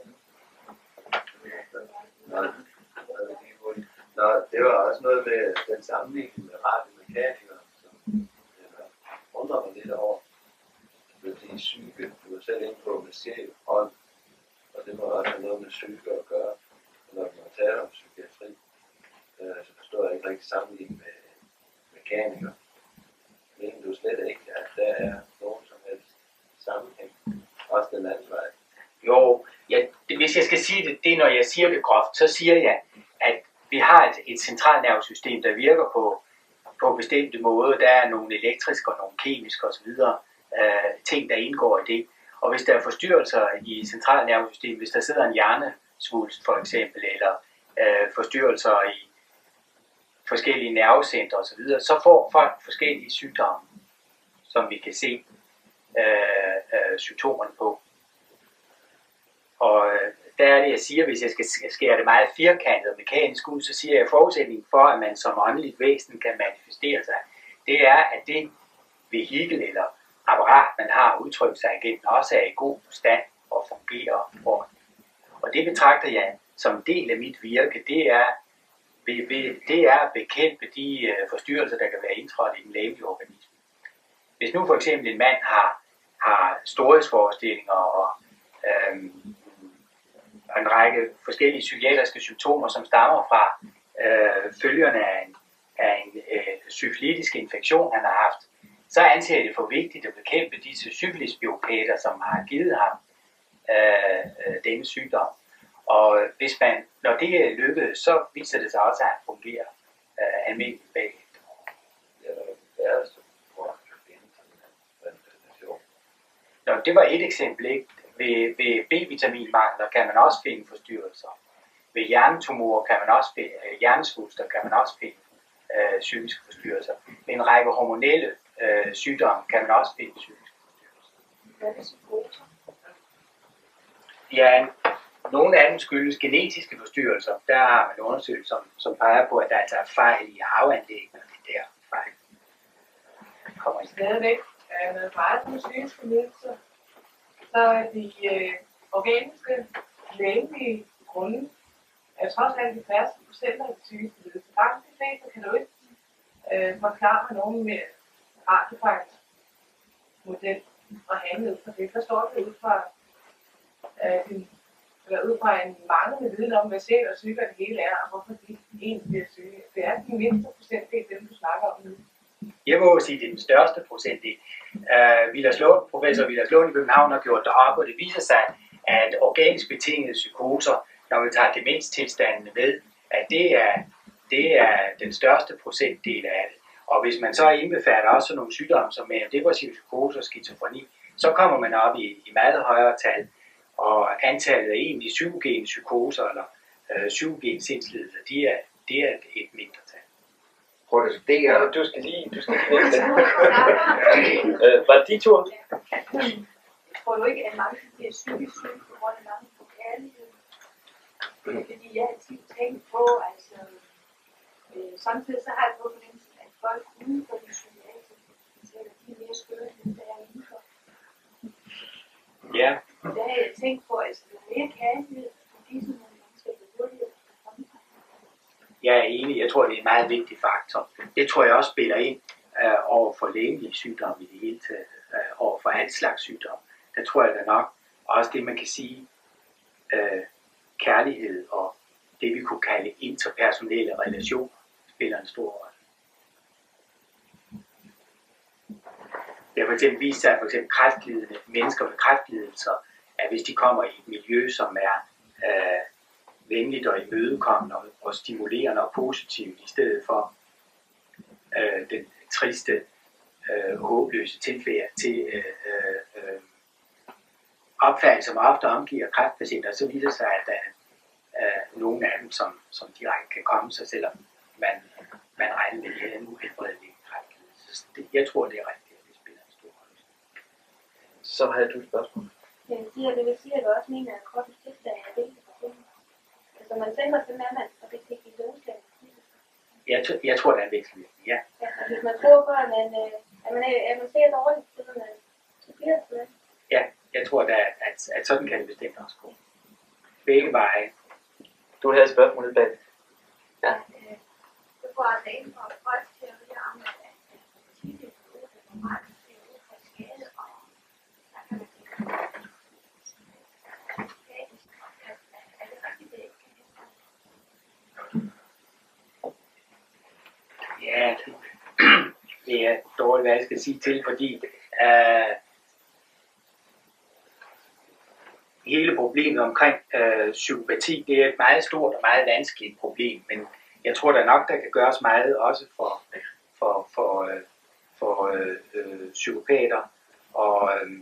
Nå, Nå, det var også noget med den sammenligning med radiomekanikere, som jeg undrer mig lidt over. Det er syge, du var selv inde på med sjæl og ånd, og det må også have noget med syge at gøre. Og når man taler om psykiatri, øh, så forstår jeg ikke rigtig sammenligning med mekanikere. Men du slet ikke, at der er nogen som helst sammenhæng, også den anden vej. Jo, ja, det, hvis jeg skal sige det, det er når jeg siger det groft, så siger jeg, at vi har et, et centralnervesystem, der virker på, på bestemte måder. Der er nogle elektriske og nogle kemiske osv. Øh, ting, der indgår i det. Og hvis der er forstyrrelser i centralnervesystemet, hvis der sidder en hjernesvulst for eksempel, eller øh, forstyrrelser i forskellige nervecentre osv., så får folk forskellige sygdomme, som vi kan se øh, øh, symptomerne på. Og øh, der er det, jeg siger, hvis jeg skal skære det meget firkantet og mekanisk ud, så siger jeg, at forudsætningen for, at man som åndeligt væsen kan manifestere sig, det er, at det vehikel eller apparat, man har udtrykt sig igennem, også er i god stand og fungerer ordentligt. Og det betragter jeg som en del af mit virke, det er, det er at bekæmpe de forstyrrelser, der kan være indtrådt i den lægelige organisme. Hvis nu for eksempel en mand har, har storhedsforestillinger og øhm, en række forskellige psykiatriske symptomer, som stammer fra øh, følgerne af en, af en øh, syfilitisk infektion, han har haft, så anser jeg det for vigtigt at bekæmpe disse syfilisbiopater, som har givet ham øh, øh, denne sygdom. Og hvis man, når det er lykkedes, så viser det sig også, at han fungerer øh, almindeligt bagefter. Det er det værste, hvor man kan finde sådan en manifestation. Nå, det var et eksempel, ikke? Ved, ved B-vitaminmangler kan man også finde forstyrrelser. Ved hjernetumorer kan man også finde, øh, hjernesvulster kan man også finde øh, psykiske forstyrrelser. Ved en række hormonelle øh, sygdomme kan man også finde psykiske forstyrrelser. Hvad er det psykoser? Ja, nogle af dem skyldes genetiske forstyrrelser. Der har man undersøgelser, som, som peger på, at der altså er fejl i arveanlæggene, og det der fejl kommer i. Stadigvæk er med meget som psykiske lidelser, så er de øh, organiske, lægelige grunde er trods alt de færreste procent af de psykiske lidelser. Langt de fleste kan du ikke øh, forklare med nogen med radiofejlsmodel og handle ud fra det. Forstår det ud fra øh, din eller ud fra en manglende viden om, hvad sjæl og syge det hele er, og hvorfor de egentlig bliver syge. Det er den mindste procentdel, dem du snakker om nu. Jeg må sige, det er den største procentdel. Uh, Vilas Lund, professor Vilas Lund i København har gjort det op, og det viser sig, at organisk betingede psykoser, når vi tager demenstilstandene med, at det er, det er den største procentdel af det. Og hvis man så indbefatter også nogle sygdomme som depressiv psykose og skizofreni, Så kommer man op i, i meget højere tal, og antallet af egentlig psykogene psykoser eller øh, psykogene sindslidelser, de er, det er et mindretal. Protesterer. Du skal lige, du skal lige øh, var det din tur? Jeg tror jo ikke, at mange bliver psykisk syge på grund af mange på kærlighed. Fordi jeg har tit tænkt på, altså, øh, samtidig så har jeg på fornemmelsen, at folk uden for de psykiatriske hospitaler, de er mere skøre, end der er indenfor. Ja. Der har jeg tænkt på, altså, der er mere kærlighed, fordi sådan nogle mennesker er hurtigere at komme fra. Jeg er enig. Jeg tror, det er en meget vigtig faktor. Det tror jeg også spiller ind øh, over for lægelige sygdomme i det hele taget, øh, over for alt slags sygdomme. Der tror jeg da nok også det, man kan sige, øh, kærlighed og det, vi kunne kalde interpersonelle relationer, spiller en stor rolle. Det har for eksempel vist sig, at for eksempel kræftlidende, mennesker med kræftlidelser, at hvis de kommer i et miljø, som er øh, venligt og imødekommende og stimulerende og positivt, i stedet for øh, den triste, øh, håbløse tilfælde til øh, øh, opfattelse, som ofte omgiver kræftpatienter, så viser det sig, at der er øh, nogle af dem, som, som direkte kan komme sig, selvom man, man regner med, at det er en uhelbredelig kræftlidelse. Jeg tror, det er rigtigt, at det spiller en stor rolle. Så har du et spørgsmål. Jeg vil sige, det vil sige, at jeg også mener, at kroppens tilstand er vigtig for tingene. Altså man tænker sådan, at man og det kan give lønslag. Jeg, t- jeg tror, det er en væsentlig, ja. Ja, og hvis man tror på, at man, øh, at man, er, at man ser dårligt, så, man, så bliver det sådan. Ja, jeg tror, at, at, at sådan kan det bestemt også gå. Begge veje. Du havde et spørgsmål bag. Ja. Så går altså ind for folks teorier om, at tidligere blod er normalt til ud for skade, og der kan man tænke, er det rigtigt, det ikke kan Ja, det er dårligt, hvad jeg skal sige til, fordi øh, hele problemet omkring øh, psykopati, det er et meget stort og meget vanskeligt problem, men jeg tror da nok, der kan gøres meget også for, for, for, øh, for øh, øh, psykopater, og øh,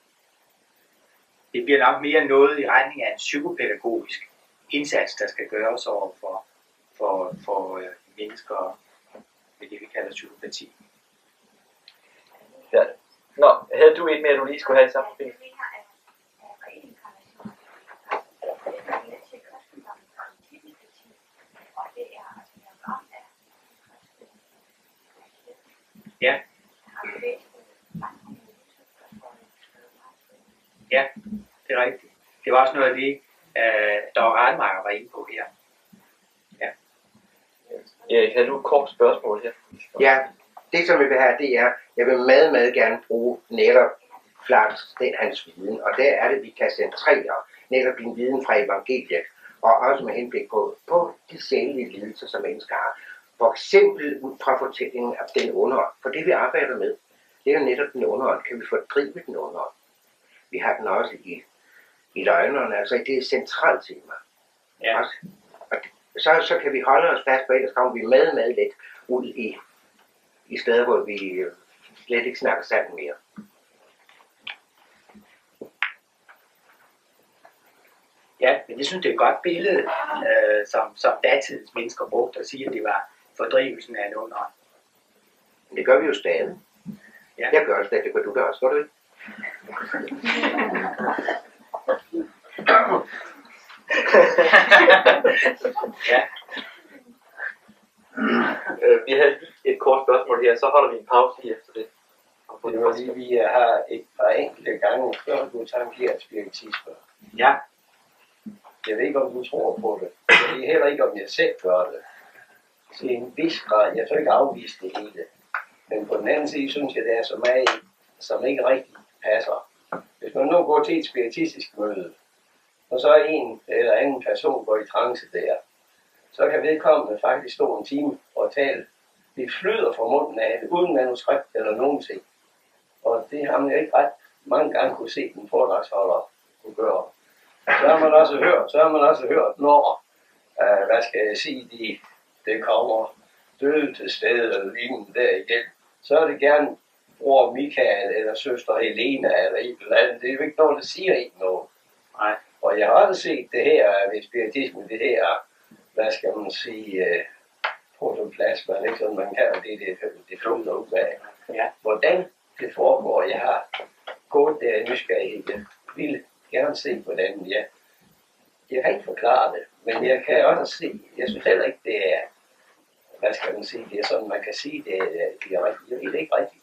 det bliver nok mere noget i retning af en psykopædagogisk indsats, der skal gøres over for, for, for øh, mennesker med det, vi kalder psykopati. Ja. Nå, havde du et mere, du lige skulle have i samme forbindelse? Ja. Ja, det er rigtigt. Det var også noget af det, øh, der var Rademacher var inde på her. Ja. Erik, havde du et kort spørgsmål her? Ja, det som jeg vil have, det er, jeg vil meget, meget gerne bruge netop Flaks, den hans viden, og der er det, vi kan centrere netop din viden fra evangeliet, og også med henblik på, på de sjælelige lidelser, som mennesker har. For eksempel ud fra fortællingen af den underånd, for det vi arbejder med, det er netop den underånd. Kan vi fordrive den underånd? Vi har den også i, i løgnerne, altså det er et centralt tema. Ja. Også, og så, så kan vi holde os fast på, ellers kommer vi meget, meget let ud i, i steder, hvor vi slet ikke snakker sammen mere. Ja, men jeg synes, det er et godt billede, øh, som, som datidens mennesker brugte at sige, at det var fordrivelsen af en underånd. Det gør vi jo stadig. Ja. Jeg gør også det, det gør du da også, gør du ikke? Ja. Øh, vi havde lige et kort spørgsmål her, så holder vi en pause lige efter det. Det er fordi, vi har et par enkelte gange før du tankerer spiritisme. Ja. Jeg ved ikke, om du tror på det. Jeg ved heller ikke, om jeg selv gør det. Til en vis grad. Jeg tror ikke afvise det hele. Men på den anden side, synes jeg, det er så meget, som ikke rigtig passer. Hvis man nu går til et spiritistisk møde, og så er en eller anden person går i trance der, så kan vedkommende faktisk stå en time og tale. Det flyder fra munden af det, uden manuskript eller nogen ting. Og det har man jo ikke ret mange gange kunne se den foredragsholder kunne gøre. Så har man også hørt, så har man også hørt, når, uh, hvad skal jeg sige, de, det kommer døde til stedet eller lignende der igen, så er det gerne bror Michael eller søster Helena eller et eller andet. Det er jo ikke noget, der siger ikke noget. Nej. Og jeg har også set det her ved spiritisme, det her, hvad skal man sige, uh, protoplasma, ikke sådan man kalder det, det, det flyder ud af. Ja. Hvordan det foregår, jeg har gået der i nysgerrighed. Jeg vil gerne se, hvordan jeg, jeg kan ikke forklare det, men jeg kan også se, jeg synes heller ikke, det er, hvad skal man sige, det er sådan, man kan sige, det er, det er rigtigt. Jeg ved det ikke rigtigt.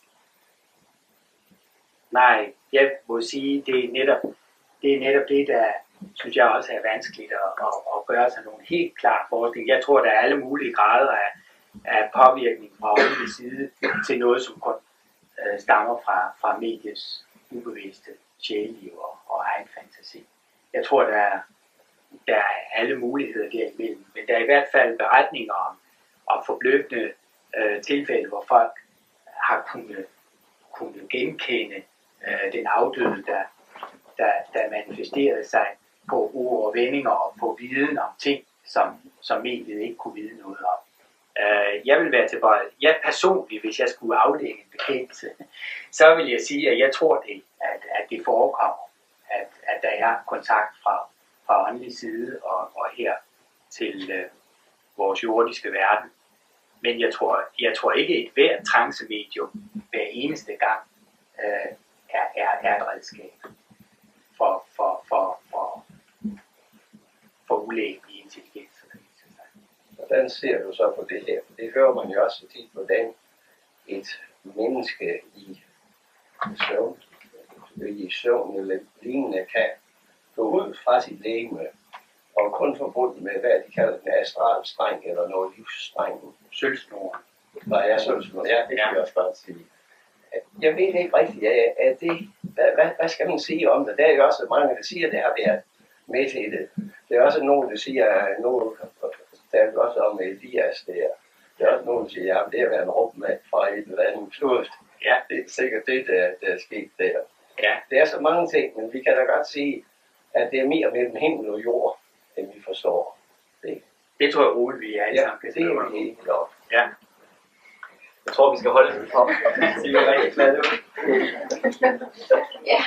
Nej, jeg må sige, det er netop det, er netop det der synes jeg også er vanskeligt at, at, at gøre sig nogle helt klare forskning. Jeg tror, der er alle mulige grader af, af påvirkning fra åndelig side til noget, som kun øh, stammer fra, fra mediets ubevidste sjæleliv og, og egen fantasi. Jeg tror, der er, der er alle muligheder derimellem, men der er i hvert fald beretninger om, om forbløffende øh, tilfælde, hvor folk har kunnet, kunnet genkende øh, den afdøde, der, der, der manifesterede sig på ord og vendinger og på viden om ting, som, som mediet ikke kunne vide noget om. Uh, jeg vil være tilbøjelig. Jeg personligt, hvis jeg skulle afdække en bekendelse, så vil jeg sige, at jeg tror det, at, at det forekommer, at, at der er kontakt fra, fra åndelig side og, og her til uh, vores jordiske verden. Men jeg tror, jeg tror ikke, at hvert trancemedium hver eneste gang uh, er, er, er et redskab for, for, for, for, for ulægelig intelligens. Hvordan ser du så på det her? For det hører man jo også så tit, hvordan et menneske i søvn, i søvn eller lignende kan gå ud fra sit legeme og kun forbundet med, hvad de kalder den astralstreng eller noget livsstreng. Sølvsnor. Nej, jeg sølvsnor. Ja, det kan jeg også godt sige. Jeg ved ikke rigtigt, at det, hvad, hvad, hvad skal man sige om det? Der er jo også mange, der siger, at det har været med til det. Der er også nogen, der siger, at nogen, der er også om Elias der. Der er også nogen, der siger, at det har været en rummand fra et eller andet klust. Ja. Det er sikkert det, der, der er sket der. Ja. Det er så mange ting, men vi kan da godt sige, at det er mere mellem himmel og jord, end vi forstår. Det, det tror jeg roligt, vi er alle ja, sammen. det er vi helt klart. Ja. Jeg tror, vi skal holde det for. Det er rigtig glad ud. Ja.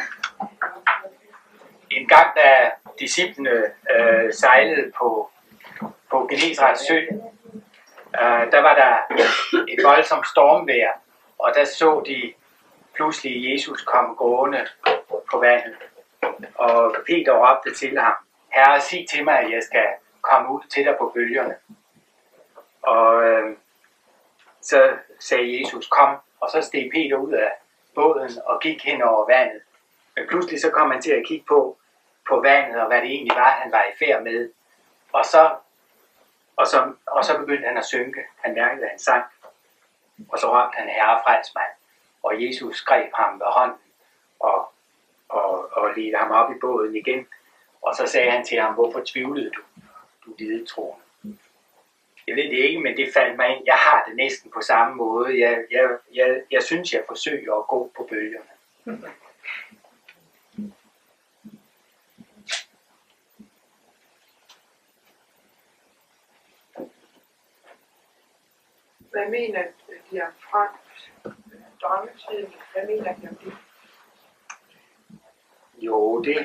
En gang, da disciplene øh, sejlede på, på Genesarets sø, øh, der var der et voldsomt stormvejr, og der så de pludselig Jesus komme gående på vandet. Og Peter råbte til ham, Herre, sig til mig, at jeg skal komme ud til dig på bølgerne. Og øh, så sagde Jesus, kom, og så steg Peter ud af båden og gik hen over vandet. Men pludselig så kom han til at kigge på, på vandet og hvad det egentlig var, han var i færd med. Og så, og, så, og så begyndte han at synke. Han mærkede, at han sank. Og så råbte han, Herre, frels mig. Og Jesus greb ham ved hånden og, og, og ledte ham op i båden igen. Og så sagde han til ham, hvorfor tvivlede du, du lide troende? Jeg ved det ikke, men det faldt mig ind. Jeg har det næsten på samme måde. Jeg, jeg, jeg, jeg synes, jeg forsøger at gå på bølgerne. Hvad mener de om Franks drømmetid? Hvad mener de om det? Jo, det...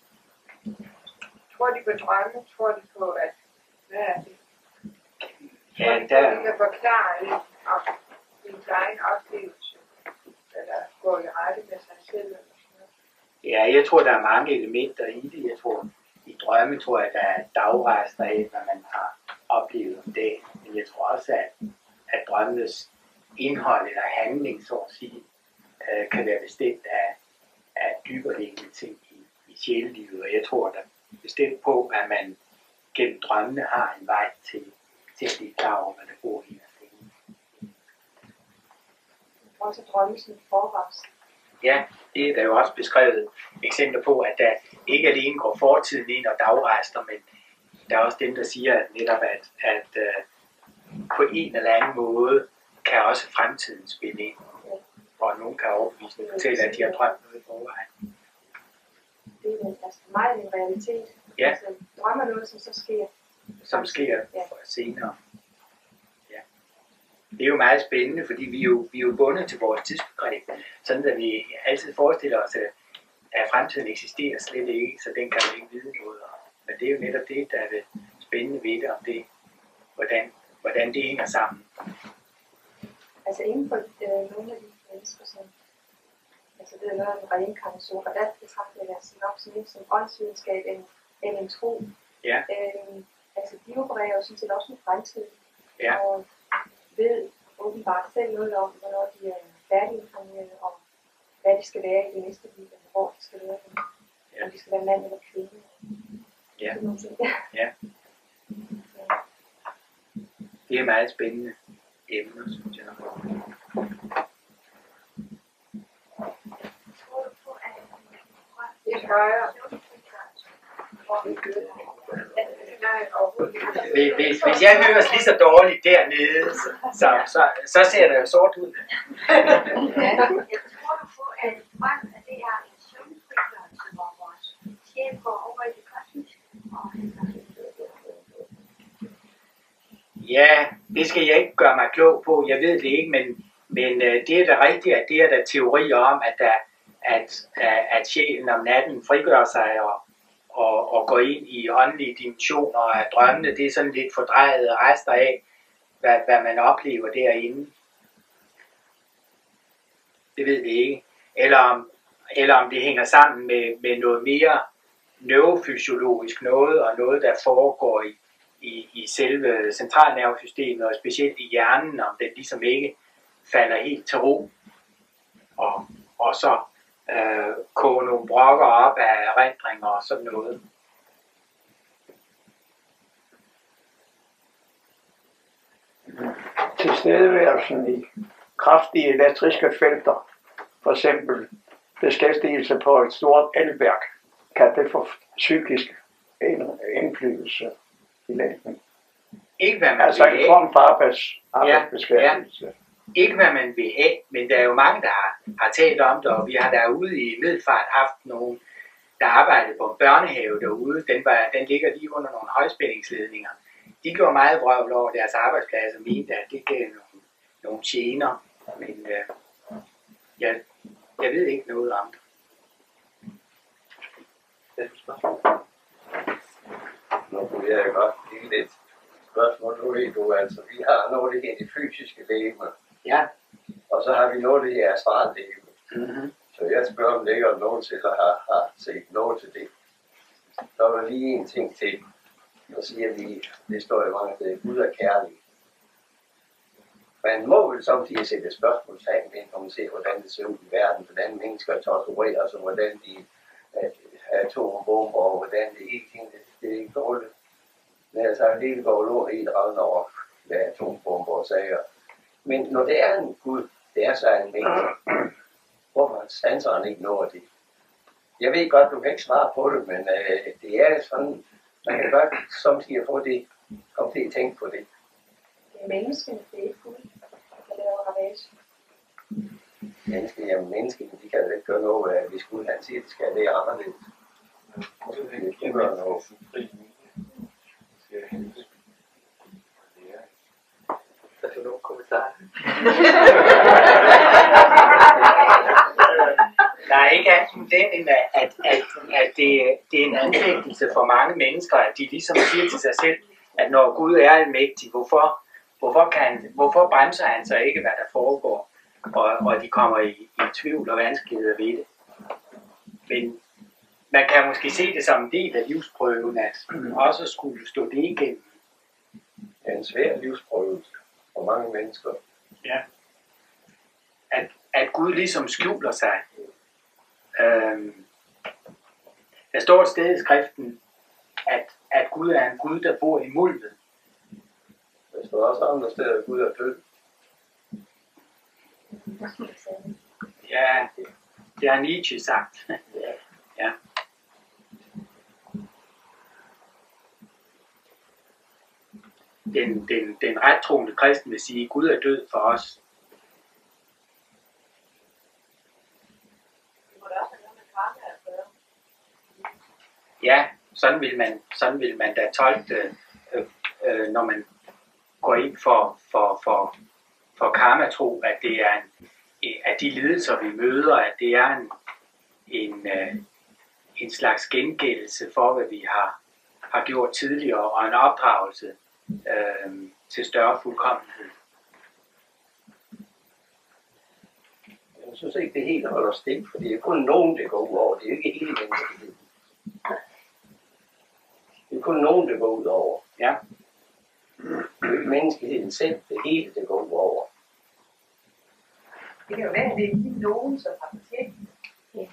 Tror de på drømme? Tror de på, at... Hvad er det? Ja, Tror de på, der... at de kan forklare lidt om din egen oplevelse? Eller gå i rette med sig selv? Eller sådan noget? Ja, jeg tror, der er mange elementer i det. Jeg tror, i drømme tror jeg, der er dagrester af, hvad man har oplevet om dagen. Men jeg tror også, at, at drømmenes indhold eller handling, så at sige, øh, kan være bestemt af, af dybere liggende ting i, i sjælelivet. Og jeg tror, der er bestemt på, at man gennem drømmene har en vej til, til at blive klar over, hvad der går i os. Også drømme som forvarsel. Ja, det er der jo også beskrevet eksempler på, at der ikke alene går fortiden ind og dagrester, men der er også dem, der siger at netop, at, at uh, på en eller anden måde kan også fremtiden spille ind. Og nogen kan overbevise og fortælle, at de har drømt noget i forvejen. Det er altså for mig en realitet. Ja. Altså, drømmer noget, som så sker. Som sker Ja. senere. Ja. det er jo meget spændende, fordi vi er jo, vi er jo bundet til vores tidsbegreb, sådan at vi altid forestiller os, at fremtiden eksisterer slet ikke, så den kan vi ikke vide noget om. Men det er jo netop det, der er det spændende ved det, om det, hvordan, hvordan det hænger sammen. Altså inden for øh, nogle af de mennesker, som altså det er noget om reinkarnation, og der betragter jeg altså nok som lidt som åndsvidenskab end, end en tro. Ja. Øhm, altså de opererer jo sådan set også med fremtiden, Ja. og ved åbenbart selv noget om, hvornår de er færdiginkarneret, og hvad de skal være i det næste liv, eller hvor de skal være, Ja. om de skal være mand eller kvinde. Ja. Sådan nogle ting. Ja. Det er meget spændende emner, synes jeg. Det gør jeg. Hvis, hvis, hvis jeg høres lige så dårligt dernede, så, så, så, så ser det jo sort ud. Jeg tror du på, at drøm, at det er en søvnfrigørelse, hvor vores sjæl går over i det kosmiske. Ja, det skal jeg ikke gøre mig klog på. Jeg ved det ikke, men, men det er da rigtigt, at det er der teorier om, at, der, at, at sjælen om natten frigør sig og, og, og går ind i åndelige dimensioner af drømmene. Det er sådan lidt fordrejede rester af, hvad, hvad man oplever derinde. Det ved vi ikke. Eller om, eller om det hænger sammen med, med noget mere neurofysiologisk noget, og noget, der foregår i, i, i selve centralnervesystemet, og specielt i hjernen, om den ligesom ikke falder helt til ro. Og, og så øh, koge nogle brokker op af erindringer og sådan noget. Tilstedeværelsen i kraftige elektriske felter, for eksempel beskæftigelse på et stort elværk, kan det få psykisk indflydelse i længden. Ikke hvad man Altså vil en have. form for arbejds, Ja, arbejdsbeskæftigelse. ja. Ikke hvad man vil have, men der er jo mange, der har, har talt om det, og vi har derude i Middelfart haft nogen, der arbejdede på en børnehave derude. Den, var, den ligger lige under nogle højspændingsledninger. De gjorde meget vrøvl over deres arbejdsplads og mente, at det gav nogle, nogle gener. Men øh, jeg, jeg ved ikke noget om det. Nu kunne jeg godt lige lidt spørgsmål. Nu ved du, altså, vi har noget af det her, det fysiske legeme, Ja. og så har vi noget af det her astrallegeme. Mm-hmm. Så jeg spørger, om det ikke er nogen til at have, have set noget til det. Så er der lige en ting til. Nu siger vi, det står jo mange steder, Gud er kærlig. Man må vel samtidig sætte et spørgsmålstegn ved, når man ser, hvordan det ser ud i verden, hvordan mennesker tortureres, og hvordan de atombomber, og hvordan det hele ting, det, det går det. Men altså, en lille går lort helt revne over med atombomber og sager. Men når det er en Gud, det er så en menneske, hvorfor sanser han ikke noget af det? Jeg ved godt, du kan ikke svare på det, men øh, det er sådan, man kan godt samtidig få det, komme til at tænke på det. Det er menneskene, det er ikke Gud, der laver ravage. Mennesker, jamen mennesker, de kan jo ikke gøre noget, at hvis Gud han siger, det skal det anderledes. Det kan gøre noget. Der er nogle kommentarer. Der er ikke andet end den, end at, at, at, at det, det er en anfægtelse for mange mennesker, at de ligesom siger til sig selv, at når Gud er almægtig, hvorfor, hvorfor, kan, hvorfor bremser han så ikke, hvad der foregår, og, og de kommer i, i tvivl og vanskeligheder ved det. Men man kan måske se det som en del af livsprøven, at også skulle stå det igennem. Det er en svær livsprøvelse for mange mennesker. Ja. At, at Gud ligesom skjuler sig. Øhm, der står et sted i skriften, at, at Gud er en Gud, der bor i muldet. Der står også andre steder, at Gud er død. Ja, det har Nietzsche sagt. Ja. Den, den, den rettroende kristen vil sige, at Gud er død for os. Ja, sådan vil man, sådan vil man da tolke det, øh, øh, når man går ind for, for, for, for karmatro, at det er en, at de lidelser, vi møder, at det er en, en, en slags gengældelse for, hvad vi har, har gjort tidligere, og en opdragelse øh, til større fuldkommenhed. Jeg synes ikke, det helt holder stik, for det er kun nogen, det går ud over. Det er jo ikke hele menneskeheden. Det er kun nogen, det går ud over. Ja. Det er ikke menneskeheden selv, det hele, det går ud over. Det kan jo være, at det er ikke nogen, som har fortjent. Ja.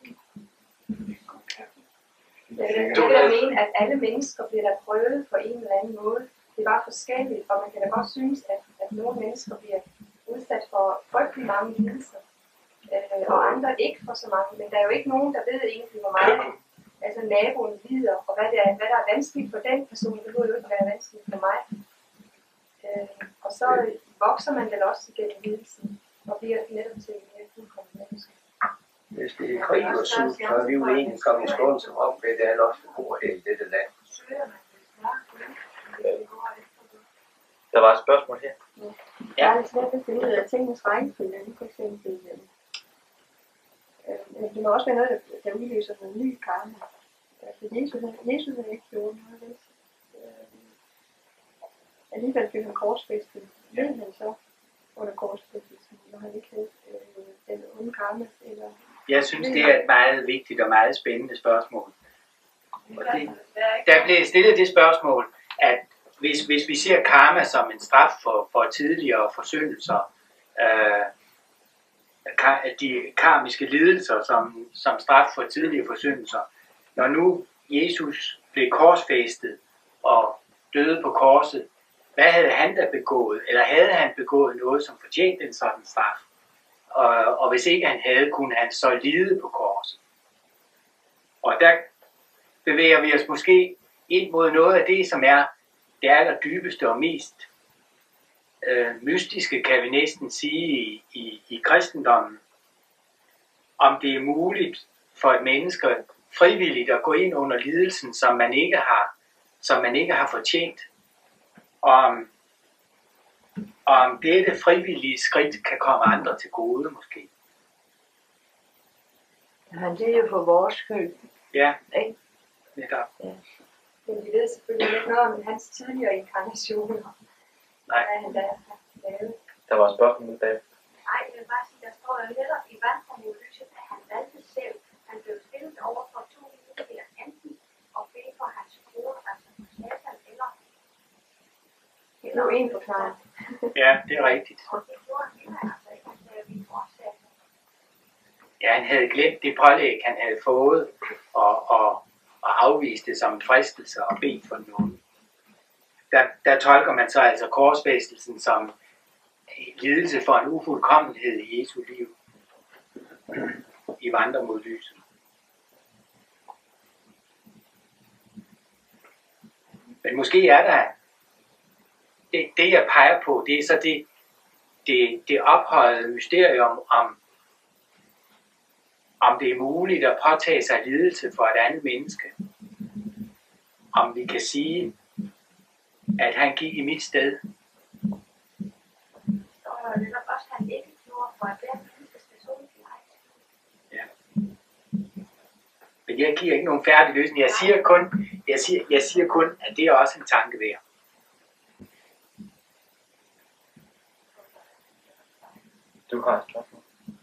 Det er det, jeg mener, at alle mennesker bliver der prøvet på en eller anden måde. Det er bare forskelligt, og man kan da godt synes, at, at nogle mennesker bliver udsat for frygtelig mange lidelser, øh, og andre ikke for så mange. Men der er jo ikke nogen, der ved egentlig, hvor meget altså, naboen lider, og hvad, det er, hvad der er vanskeligt for den person, det behøver jo ikke være vanskeligt for mig. Øh, og så vokser man vel også igennem lidelsen, og bliver netop til en mere fuldkommen menneske. Hvis det er krig og sult, så er vi jo egentlig kommet i skål som om, at det er også bor her i dette land. Der var et spørgsmål her. Ja. Jeg er lidt svært ved at finde ud af tingens rækkefølge, for eksempel. Øh, det må også være noget, der, der udløser noget ny karma. Altså Jesus, Jesus er ikke gjort noget, vel? Øh, alligevel blev han korsfæstet. Ved han så under korsfæstelsen, når han ikke havde øh, den onde karma? Eller... Jeg synes, det er et meget vigtigt og meget spændende spørgsmål. Og det, der blev stillet det spørgsmål, at hvis, hvis vi ser karma som en straf for, for tidligere forsyndelser, øh, de karmiske lidelser som, som straf for tidligere forsyndelser, når nu Jesus blev korsfæstet og døde på korset, hvad havde han da begået? Eller havde han begået noget, som fortjente en sådan straf? Og, og hvis ikke han havde, kunne han så lide på korset. Og der bevæger vi os måske ind mod noget af det, som er det aller dybeste og mest øh, mystiske, kan vi næsten sige, i, i, i kristendommen. Om det er muligt for et menneske frivilligt at gå ind under lidelsen, som man ikke har, som man ikke har fortjent. Og om, om dette frivillige skridt kan komme andre til gode, måske. Han det er jo for vores skyld. Ja, Ikke? netop. Ja. Men vi ved selvfølgelig ikke noget om hans tidligere inkarnationer. Nej. Hvad han der har lavet. Der var et spørgsmål med bag. Nej, jeg vil bare sige, der står jo netop i vandformolysen, at han valgte selv. Han blev stillet over for to muligheder, enten at bede for hans bror, altså for Satan, eller... Det er jo en forklaring. Ja, det er rigtigt. Og det gjorde han heller altså ikke, han sagde, vi fortsatte. Ja, han havde glemt det pålæg, han havde fået, og, og, og afvist det som en fristelse og bedt for nogen. Der, der tolker man så altså korsfæstelsen som lidelse for en ufuldkommenhed i Jesu liv. I vandrer mod lyset. Men måske er der det, det jeg peger på, det er så det, det, det ophøjede mysterium om, om det er muligt at påtage sig lidelse for et andet menneske. Om vi kan sige, at han gik i mit sted. Så var det nok også, han ikke gjorde for at være menneskes personlige ret. Ja. Men jeg giver ikke nogen færdig løsning. Jeg siger kun, jeg siger, jeg siger kun, at det er også en tanke værd. Du har et spørgsmål.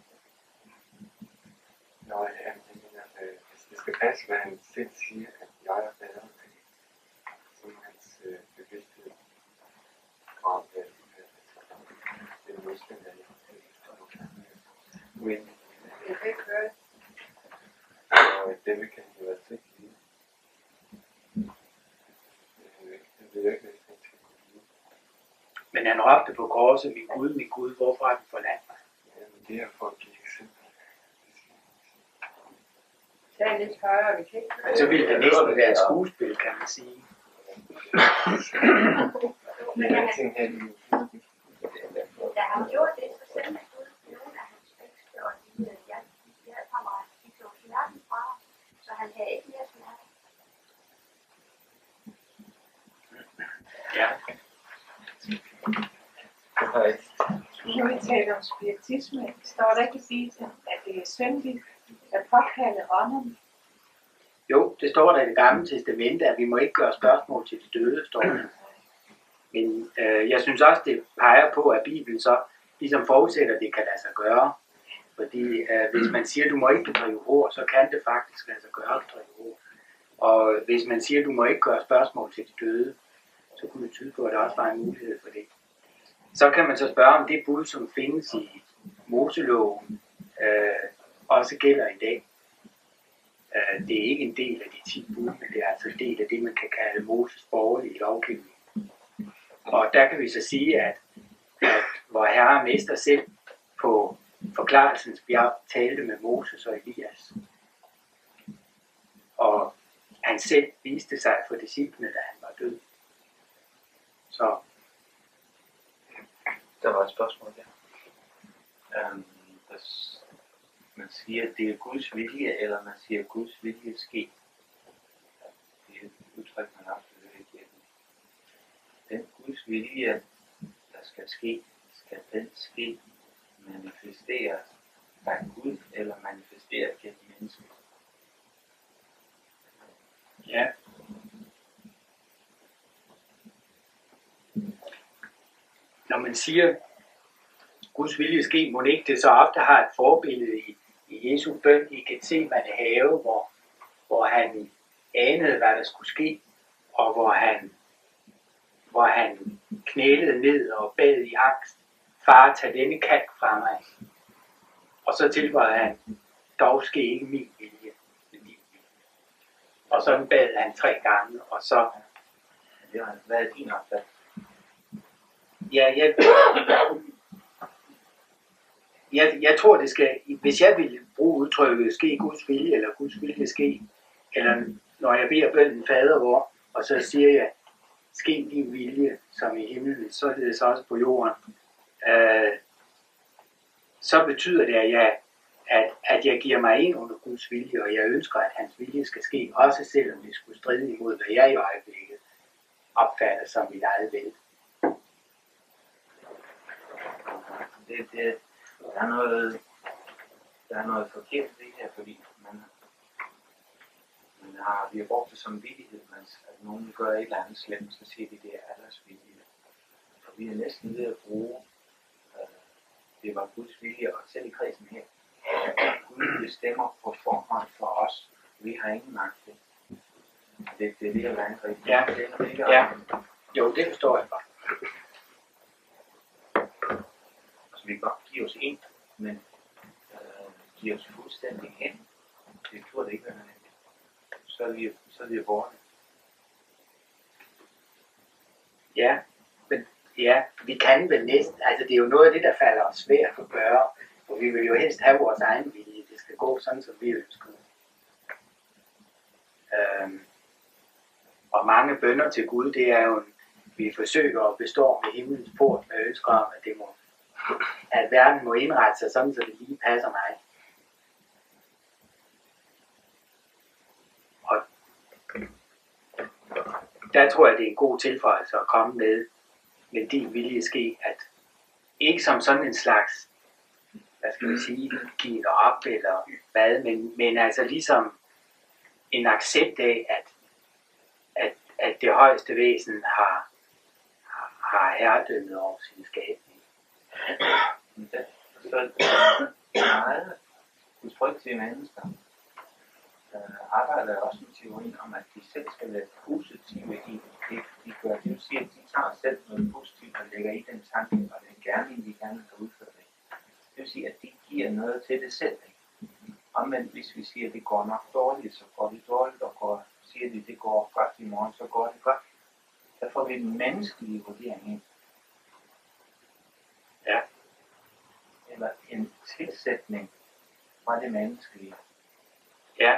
Nå, ja, men øh, hvis det skal passe, hvad han selv siger, at jeg er bedre med, som hans øh, bevidsthed og øh, den modstand, der er men Jeg kan ikke høre det. og dem kan han jo altså ikke lide. Han ved jo ikke, hvad han skal lide. Men han råbte på korset, min Gud, min Gud, hvorfor har du forladt mig? Ja, men det er for at give eksempel. Tag lidt højere, vi kan ikke høre. Så ville det næsten være et skuespil, kan man sige. Men alting her i livet. Da han gjorde det, så sendte han ud nogle af hans fængste og de hjælpekammerater. De tog smerten fra ham, så han havde ikke mere smerte. Ja. Du har et taler om spiritisme, står der ikke i Bibelen, at det er syndigt at påkalde ånderne? Jo, det står der i det gamle testamente, at vi må ikke gøre spørgsmål til de døde, står der. Men øh, jeg synes også, det peger på, at Bibelen så ligesom forudsætter, at det kan lade sig gøre. Fordi øh, hvis man siger, at du må ikke bedrive ord, så kan det faktisk lade sig gøre at bedrive ord. Og hvis man siger, at du må ikke gøre spørgsmål til de døde, så kunne det tyde på, at der også var en mulighed for det. Så kan man så spørge, om det bud, som findes i Moseloven, øh, også gælder i dag. Øh, det er ikke en del af de ti bud, men det er altså en del af det, man kan kalde Moses borgerlige lovgivning. Og der kan vi så sige, at, at vor Herre mester selv på forklarelsens bjerg talte med Moses og Elias. Og han selv viste sig for disciplene, da han var død. Så. Der var et spørgsmål der. Um, der man siger, at det er Guds vilje, eller man siger, at Guds vilje ske. Det er et udtryk, man også vil ikke. Den Guds vilje, der skal ske, skal den ske manifesteres af Gud, eller manifesteres gennem mennesker. Ja. Når man siger, Guds vilje ske, må ikke det så ofte har et forbillede i, i Jesu bøn i Getsemane have, hvor, hvor han anede, hvad der skulle ske, og hvor han, hvor han knælede ned og bad i angst, far, tag denne kalk fra mig. Og så tilføjede han, dog ske ikke min vilje, men din vilje. Og så bad han tre gange, og så. Hvad er din opfattelse? Ja, jeg, jeg, jeg tror, det skal, hvis jeg vil bruge udtrykket ske Guds vilje, eller Guds vilje ske, eller når jeg beder bønnen fader vor, og så siger jeg, ske din vilje, som i himlen, så er det så også på jorden, øh, så betyder det, at jeg, at, at jeg giver mig ind under Guds vilje, og jeg ønsker, at hans vilje skal ske, også selvom det skulle stride imod, hvad jeg i øjeblikket opfatter som mit eget vælde. Det, det, der, er noget, der er noget forkert i det her, fordi man, man har, vi har brugt det som villighed, mens at nogen gør et eller andet slemt, så siger vi, det er alles vilje. Og vi er næsten ved at bruge, øh, det var Guds vilje, og selv i kredsen her, Gud bestemmer på forhånd for os. Vi har ingen magt til. Det, det er det, der er angrebet. Ja. Det, ja. Jo, det forstår jeg bare. Så vi kan godt give os ind, men øh, give os fuldstændig hen. Det tror det ikke, hvad man er. Så er vi, så er vi borte. Ja, men ja, vi kan vel næsten, altså det er jo noget af det, der falder os svært at gøre, for vi vil jo helst have vores egen vilje. Det skal gå sådan, som vi ønsker. Øhm, og mange bønner til Gud, det er jo, en, vi forsøger at bestå med himlens port med ønsker om, at det må at verden må indrette sig sådan, så det lige passer mig. Og der tror jeg, det er en god tilføjelse at komme med, med din vilje ske, at ikke som sådan en slags, hvad skal vi sige, give op eller hvad, men, men altså ligesom en accept af, at, at, at det højeste væsen har, har, har herredømmet over sin skabning. Så meget gudsfrygtige mennesker øh, arbejder også med teorien om, at de selv skal være positive i det, de gør. Det vil sige, at de tager selv noget positivt og lægger i den tanke, og den gerne de gerne kan udføre det. Det vil sige, at de giver noget til det selv. Omvendt, hvis vi siger, at det går nok dårligt, så går det dårligt, og går, siger de, at det går godt i morgen, så går det godt. Der får vi en menneskelig vurdering ind. Ja. Eller en tilsætning fra det menneskelige. Ja.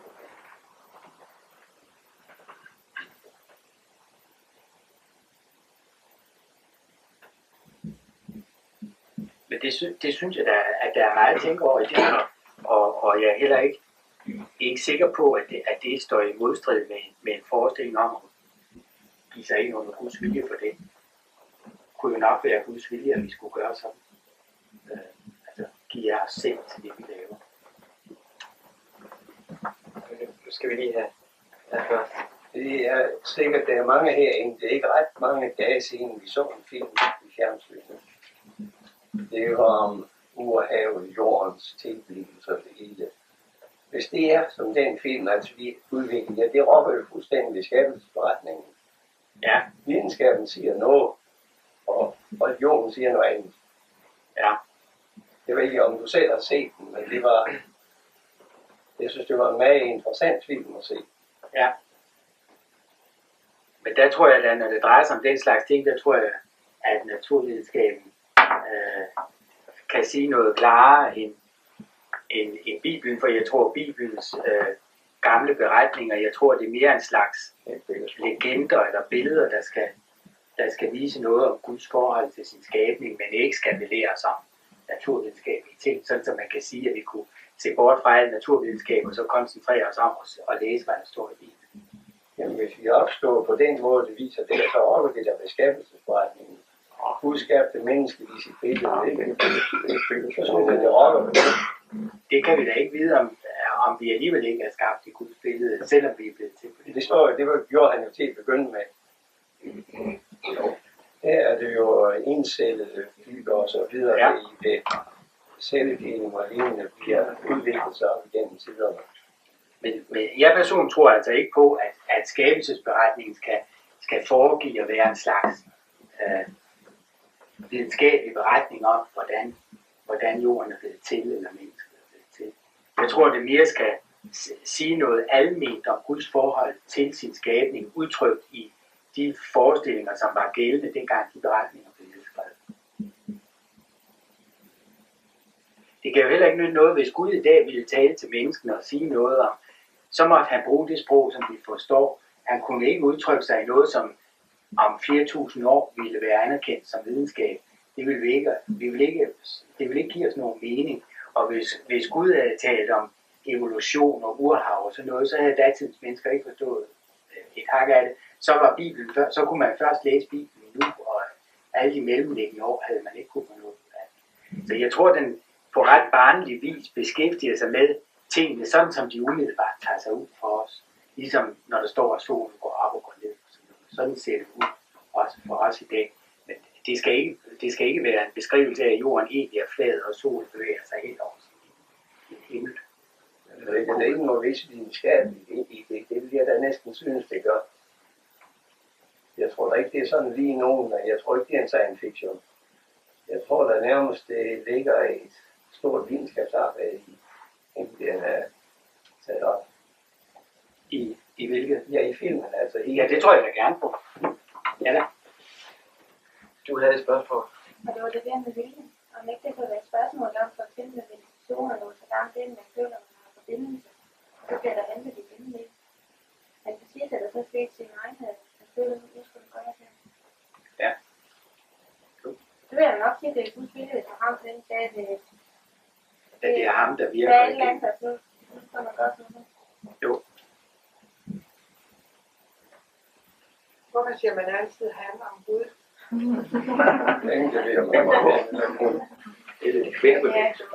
Men det, sy- det synes jeg, der, at der er meget at tænke over i det her. Og, og jeg er heller ikke, ikke sikker på, at det, at det står i modstrid med, med en forestilling om at give sig ind under Guds vilje for det. Det kunne jo nok være Guds vilje, at vi skulle gøre sådan. giver os selv til det, vi laver. Nu skal vi lige have her først. Det er sikkert, der er mange herinde. Det er ikke ret mange dage siden, vi så en film i fjernsynet. Det var om urhavet, jordens tilblivelse og det hele. Hvis det er som den film, altså vi udvikler, ja, det råber jo fuldstændig ved skabelsesberetningen. Ja. Videnskaben siger noget, og religionen siger noget andet. Ja. Jeg ved ikke, om du selv har set den, men det var, jeg synes, det var en meget interessant film at se. Ja. Men der tror jeg, at når det drejer sig om den slags ting, der tror jeg, at naturvidenskaben øh, kan sige noget klarere end, end, end Bibelen, for jeg tror, Bibelens øh, gamle beretninger, jeg tror, det er mere en slags legender eller billeder, der skal, der skal vise noget om Guds forhold til sin skabning, men ikke skal belæres om naturvidenskabelige ting, sådan så man kan sige, at vi kunne se bort fra al naturvidenskab og så koncentrere os om at læse, hvad der står i Bibelen. Jamen, hvis vi opstår på den måde, det viser det, så rokker det der ved skabelsesberetningen. Gud skabte mennesket i sit billede, ikke? Så synes jeg, det rokker på det. Det kan vi da ikke vide, om, om vi alligevel ikke er skabt i Guds billede, selvom vi er blevet til på det. Det står jo, det var, gjorde han jo til at begynde med. Her er det jo encellede dyber og så videre, ja. I det celledeling og lignende bliver udviklet sig op igennem tiderne. Men, men jeg personligt tror altså ikke på, at, at skabelsesberetningen skal, skal foregive at være en slags øh, videnskabelig beretning om, hvordan, hvordan jorden er blevet til, eller mennesket er blevet til. Jeg tror, det mere skal sige noget alment om Guds forhold til sin skabning, udtrykt i de forestillinger, som var gældende dengang de beretninger blev nedskrevet. Det kan jo heller ikke nytte noget, hvis Gud i dag ville tale til menneskene og sige noget om, så måtte han bruge det sprog, som de forstår. Han kunne ikke udtrykke sig i noget, som om flere tusind år ville være anerkendt som videnskab. Det ville vi ikke, vi ville ikke, det ville ikke give os nogen mening. Og hvis, hvis Gud havde talt om evolution og urhav og sådan noget, så havde datidens mennesker ikke forstået et hak af det. Så var Bibelen før, så kunne man først læse Bibelen nu, og alle de mellemliggende år havde man ikke kunne få noget af. Så jeg tror, den på ret barnlig vis beskæftiger sig med tingene, sådan som de umiddelbart tager sig ud for os. Ligesom når der står, at solen går op og går ned. Sådan ser det ud også for os i dag. Men det skal ikke, det skal ikke være en beskrivelse af, at jorden egentlig er flad, og solen bevæger sig helt over sin himmel. Det er ikke noget vist videnskabeligt i det. Det vil jeg da næsten synes, det gør. Jeg tror da ikke, det er sådan lige nogen, jeg tror ikke, det er en science fiction. Jeg tror da nærmest, det ligger et stort videnskabsarbejde i, inden den er sat op. I, i hvilket? Ja, i filmen altså. I, ja, det tror jeg da gerne på. Ja da. Du havde et spørgsmål. Og det var det der med viljen. Om ikke det kunne være et spørgsmål om, for eksempel med meditationer, når så langt ind, man føler, man har forbindelse, så bliver der handlet igen med. Men det siger sig, at der så slet sin egen, at man føler, at nu skal gøre det. Ja. Så vil jeg nok sige, at det er Guds vilje, hvis ham til den sagde, at det, det, det er ham, der virker. Der er et eller andet, der nu skal man gøre sådan noget. Jo. Hvorfor siger man altid han om Gud? Ingen kan være med. Det er det kvæmpe.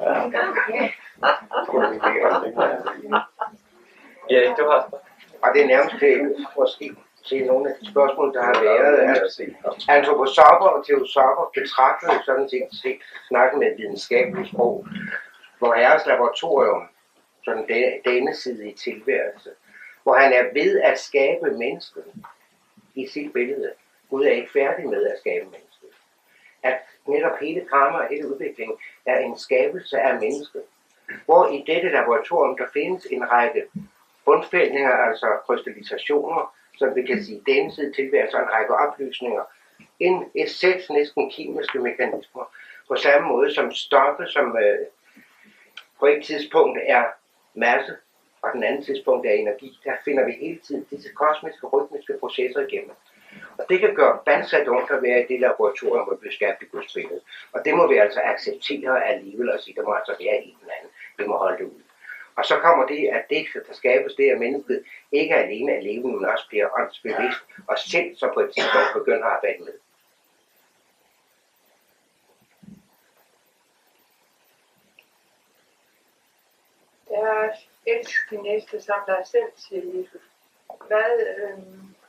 Ja, du har spørgsmål. Og det er nærmest til måske se nogle af de spørgsmål, der har været. Antroposoffer og teosoffer betragtede sådan set, set snakke med videnskabeligt sprog, hvor herres laboratorium, sådan denne side i tilværelse, hvor han er ved at skabe mennesket i sit billede. Gud er ikke færdig med at skabe mennesket. At netop hele karma og hele udviklingen er en skabelse af mennesket. Hvor i dette laboratorium, der findes en række bundfældninger, altså krystallisationer, som vi kan sige, denne side tilværelse, en række oplysninger. En et sæt næsten kemiske mekanismer, på samme måde som stoffet, som øh, på et tidspunkt er masse, og den anden tidspunkt er energi. Der finder vi hele tiden disse kosmiske, rytmiske processer igennem. Og det kan gøre vandsat ondt at være i det laboratorium, hvor vi bliver skabt i Guds billede. Og det må vi altså acceptere alligevel og sige, der må altså være en eller anden. Vi må holde det ud. Og så kommer det, at det, der skabes, det er mennesket ikke alene at leve, men også bliver åndsbevidst, og selv så på et tidspunkt begynder at arbejde med. er elsk din næste som dig selv, siger Jesus. Hvad, øh,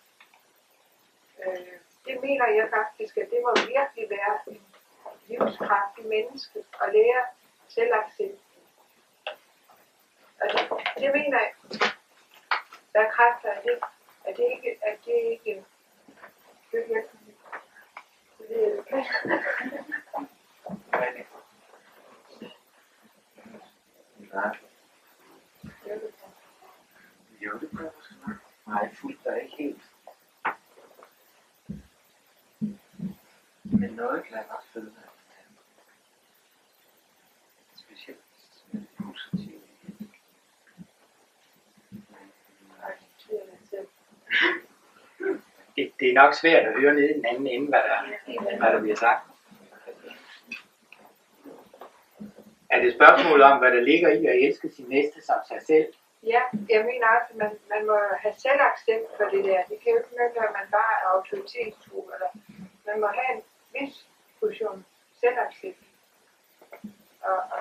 øh, det mener jeg faktisk, at det må virkelig være en livskraftig menneske at lære selvaccept. Altså, det mener jeg, der er kræfter af det, at det ikke, at det ikke, det er hjælp. Det ved jeg ikke. Nej. Jo, det prøver jeg. Nej, fuldt der ikke helt. Men noget kan jeg godt føle mig. Specielt med det positive. Det, det er nok svært at høre nede i den anden ende, hvad der, hvad der bliver sagt. Er det et spørgsmål om, hvad der ligger i at elske sin næste som sig selv? Ja, jeg mener også, at man, man må have selvaccept for det der. Det kan jo ikke nytte, at man bare er autoritetstro, eller man må have en vis portion selvaccept. Og, og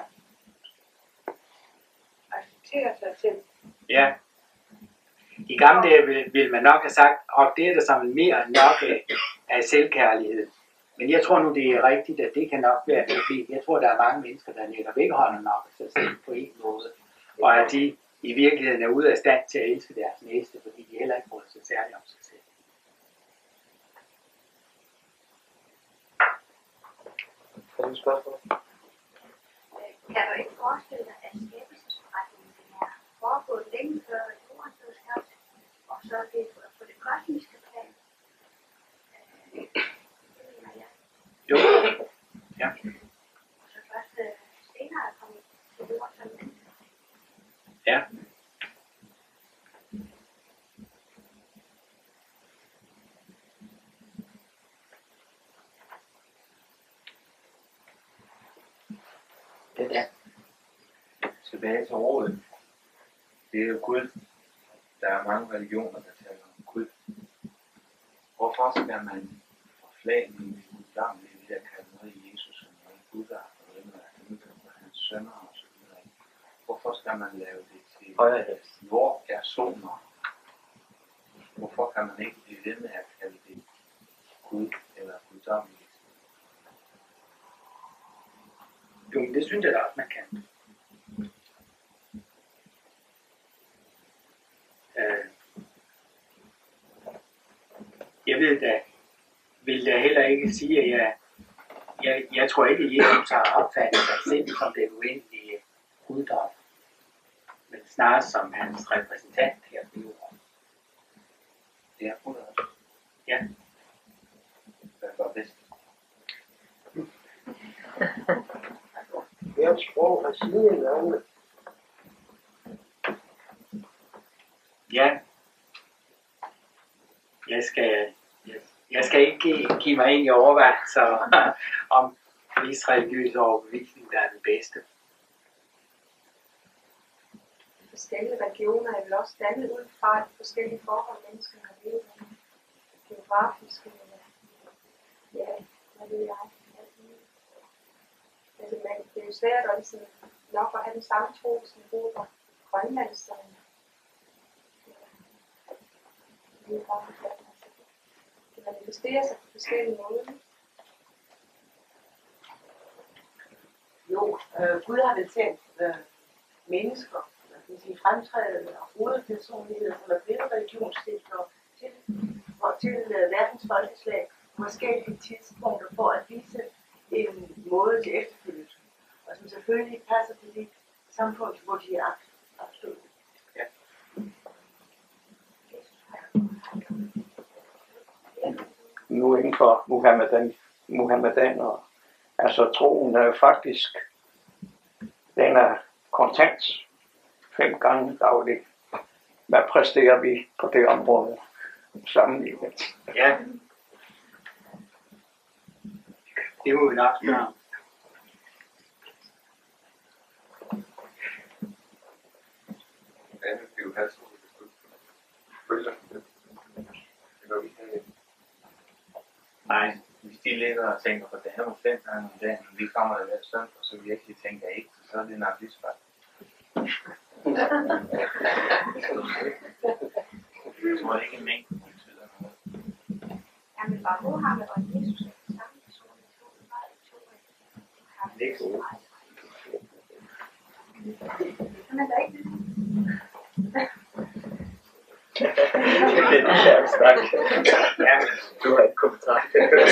acceptere sig selv. Ja. I gamle dage vil, vil man nok have sagt, og det er der som mere end nok af, af selvkærlighed. Men jeg tror nu, det er rigtigt, at det kan nok være et problem. Jeg tror, der er mange mennesker, der netop ikke holder nok af sig selv på en måde. Og at de i virkeligheden er ude af stand til at elske deres næste, fordi de heller ikke bryder sig særligt om sig selv. Har du et spørgsmål? Kan du ikke forestille dig, at skabelsesberetningen er foregået længe før jorden blev skabt, og så er det på det kosmiske plan? Det mener jeg. Jo. Ja. Og så først øh, senere er kommet til jorden som menneske. Ja. Ja. Tilbage til rådet. Det er jo Gud. Der er mange religioner, der taler om Gud. Hvorfor skal man forflage den guddommelige ved at kalde noget Jesus og noget Buddha og noget af hans sønner og så videre? Hvorfor skal man lave det til jordpersoner? Hvorfor kan man ikke blive ved med at kalde det Gud eller guddommeligt? Jo, men det synes jeg da også, man kan. Øh, jeg ved da, vil da heller ikke sige, at jeg, jeg, jeg tror ikke, at Jesus har opfattet sig selv som den uendelige guddom, men snarere som hans repræsentant her på jorden. Det er Buddha også. Ja. Hvad var bedst? Hvert sprog har sine navne. Ja. Jeg skal, jeg skal ikke give, give mig ind i overvejelser om hvis religiøs overbevisning, der er den bedste. Forskellige regioner er vel også dannet ud fra de forskellige forhold, mennesker har levet i. Geografiske, eller ja, hvad ved jeg. Altså, man, det er jo svært at altid nok at have den samme tro, som bruger Grønland, som kan manifestere sig på forskellige måder. Jo, øh, Gud har vel tænkt øh, mennesker, man kan sige fremtrædende og hovedpersonligheder, som er blevet religionsstiftere til, og til øh, verdens folkeslag på forskellige tidspunkter for at vise en måde til efterfølgelse, og som selvfølgelig passer til det samfund, hvor de er opstået. Ja. Nu inden for Muhammadan, Muhammadanere, altså troen er jo faktisk, den er kontant fem gange dagligt. Hvad præsterer vi på det område sammenlignet? Ja. Det må vi nok spørge om. Andet vil jo have sådan, hvis du følger det. Eller vi kan ikke. Nej, hvis de ligger og tænker på det her med fem gange om dagen, og vi kommer der hver søndag, og så virkelig tænker ikke, så er det nok lige svært. Jeg tror ikke, en mængde betyder noget. Jamen, bare Mohammed og Jesus er den samme person, der tog en vej i to af. Det er godt. Han er da ikke det. Det er en snak. Ja, Du har en kommentar.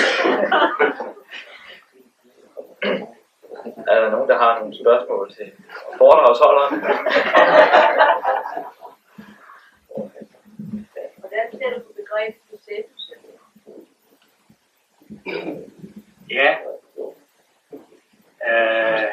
Er der nogen, der har nogle spørgsmål til foredragsholderen? Hvordan ser du på begrebet besættelse? ja. Øh,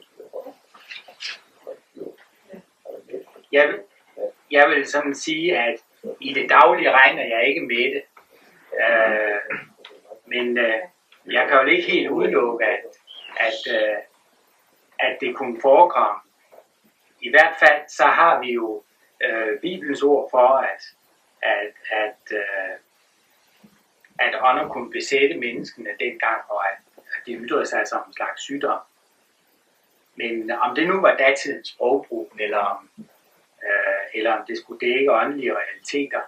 jeg, vil, jeg vil sådan sige, at i det daglige regner jeg ikke med det. Øh, men øh, jeg kan jo ikke helt udelukke, at, at, øh, at det kunne forekomme. I hvert fald så har vi jo øh, Bibelens ord for, at, at, at, øh, at ånder kunne besætte menneskene dengang, og at, at det ytrede sig som en slags sygdom. Men om det nu var datidens sprogbrug, eller om, øh, eller om det skulle dække åndelige realiteter,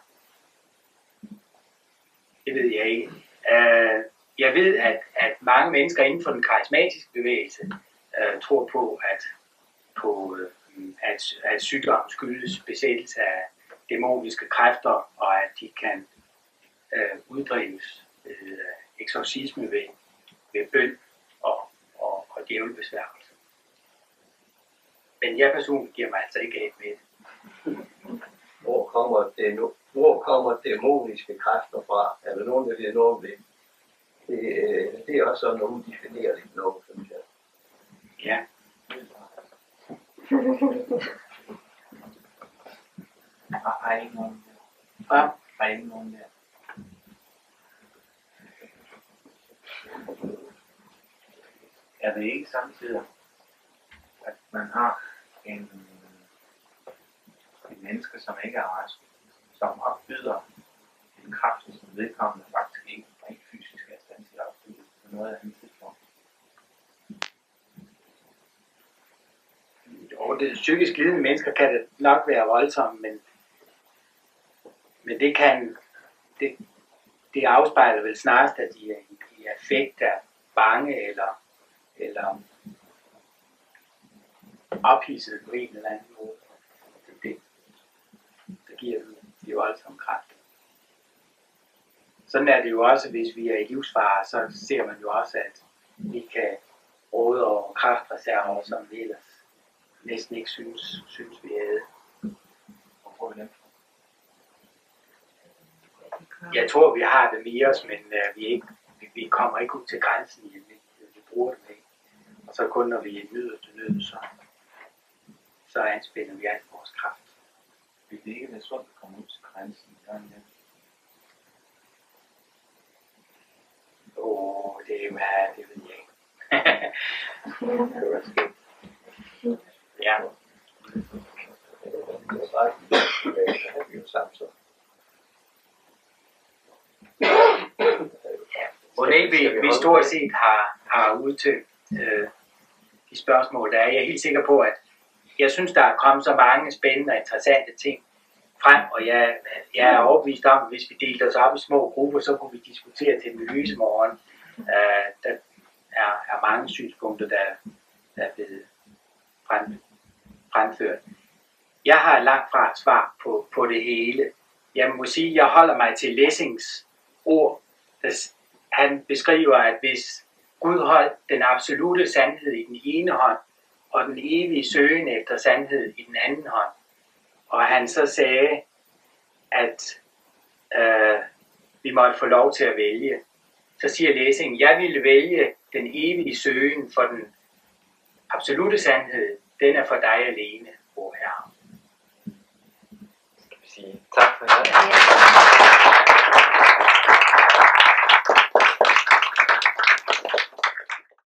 det ved jeg ikke. Øh, jeg ved, at, at mange mennesker inden for den karismatiske bevægelse øh, tror på, at, på øh, at, at sygdom skyldes besættelse af dæmoniske kræfter, og at de kan øh, uddrives øh, eksorcisme ved, ved bøn og, og, og djævelbesværgelse. Men jeg personligt giver mig altså ikke af med det. Hvor kommer, det, hvor kommer dæmoniske kræfter fra? Er der nogen, der ved noget om det? Det, det er også sådan noget udefinerligt noget, synes jeg. Ja. Har I ikke nogen der? Ja. Har I ikke nogen der? Er det ikke samtidig, at man har en, en menneske, som ikke er rask, som opbyder en kraft, som vedkommende faktisk ikke rent fysisk er i stand til at opbyde på noget andet tidspunkt? Jo, det psykisk lidende mennesker kan det nok være voldsomt, men, men det kan det, det afspejler vel snarest, at de er i affekt af bange eller, eller ophidset på en eller anden måde. Det, det, det giver de voldsomme kræfter. Sådan er det jo også, hvis vi er i livsfare, så ser man jo også, at vi kan råde over kraftreserver, som vi ellers næsten ikke synes, synes vi havde. Jeg tror, vi har det med os, men uh, vi, ikke, vi, vi kommer ikke ud til grænsen, i vi, vi bruger det med. Og så kun når vi er nød til nød, så, så anspænder vi alt vores kraft. Vil det ikke være sundt at komme ud til grænsen? Åh, oh, det er jo her, det ved jeg ikke. Ja. Og det vi, vi stort set har, har udtømt øh, de spørgsmål, der er. Jeg er helt sikker på, at jeg synes, der er kommet så mange spændende og interessante ting frem, og jeg, jeg er overbevist om, at hvis vi delte os op i små grupper, så kunne vi diskutere til den lyse morgen. Øh, der er, er mange synspunkter, der, der er blevet frem, fremført. Jeg har langt fra et svar på, på det hele. Jeg må sige, at jeg holder mig til Lessings ord. Han beskriver, at hvis Gud holdt den absolute sandhed i den ene hånd, og den evige søgen efter sandhed i den anden hånd, og han så sagde, at øh, vi måtte få lov til at vælge, så siger Lessing, jeg ville vælge den evige søgen, for den absolute sandhed, den er for dig alene.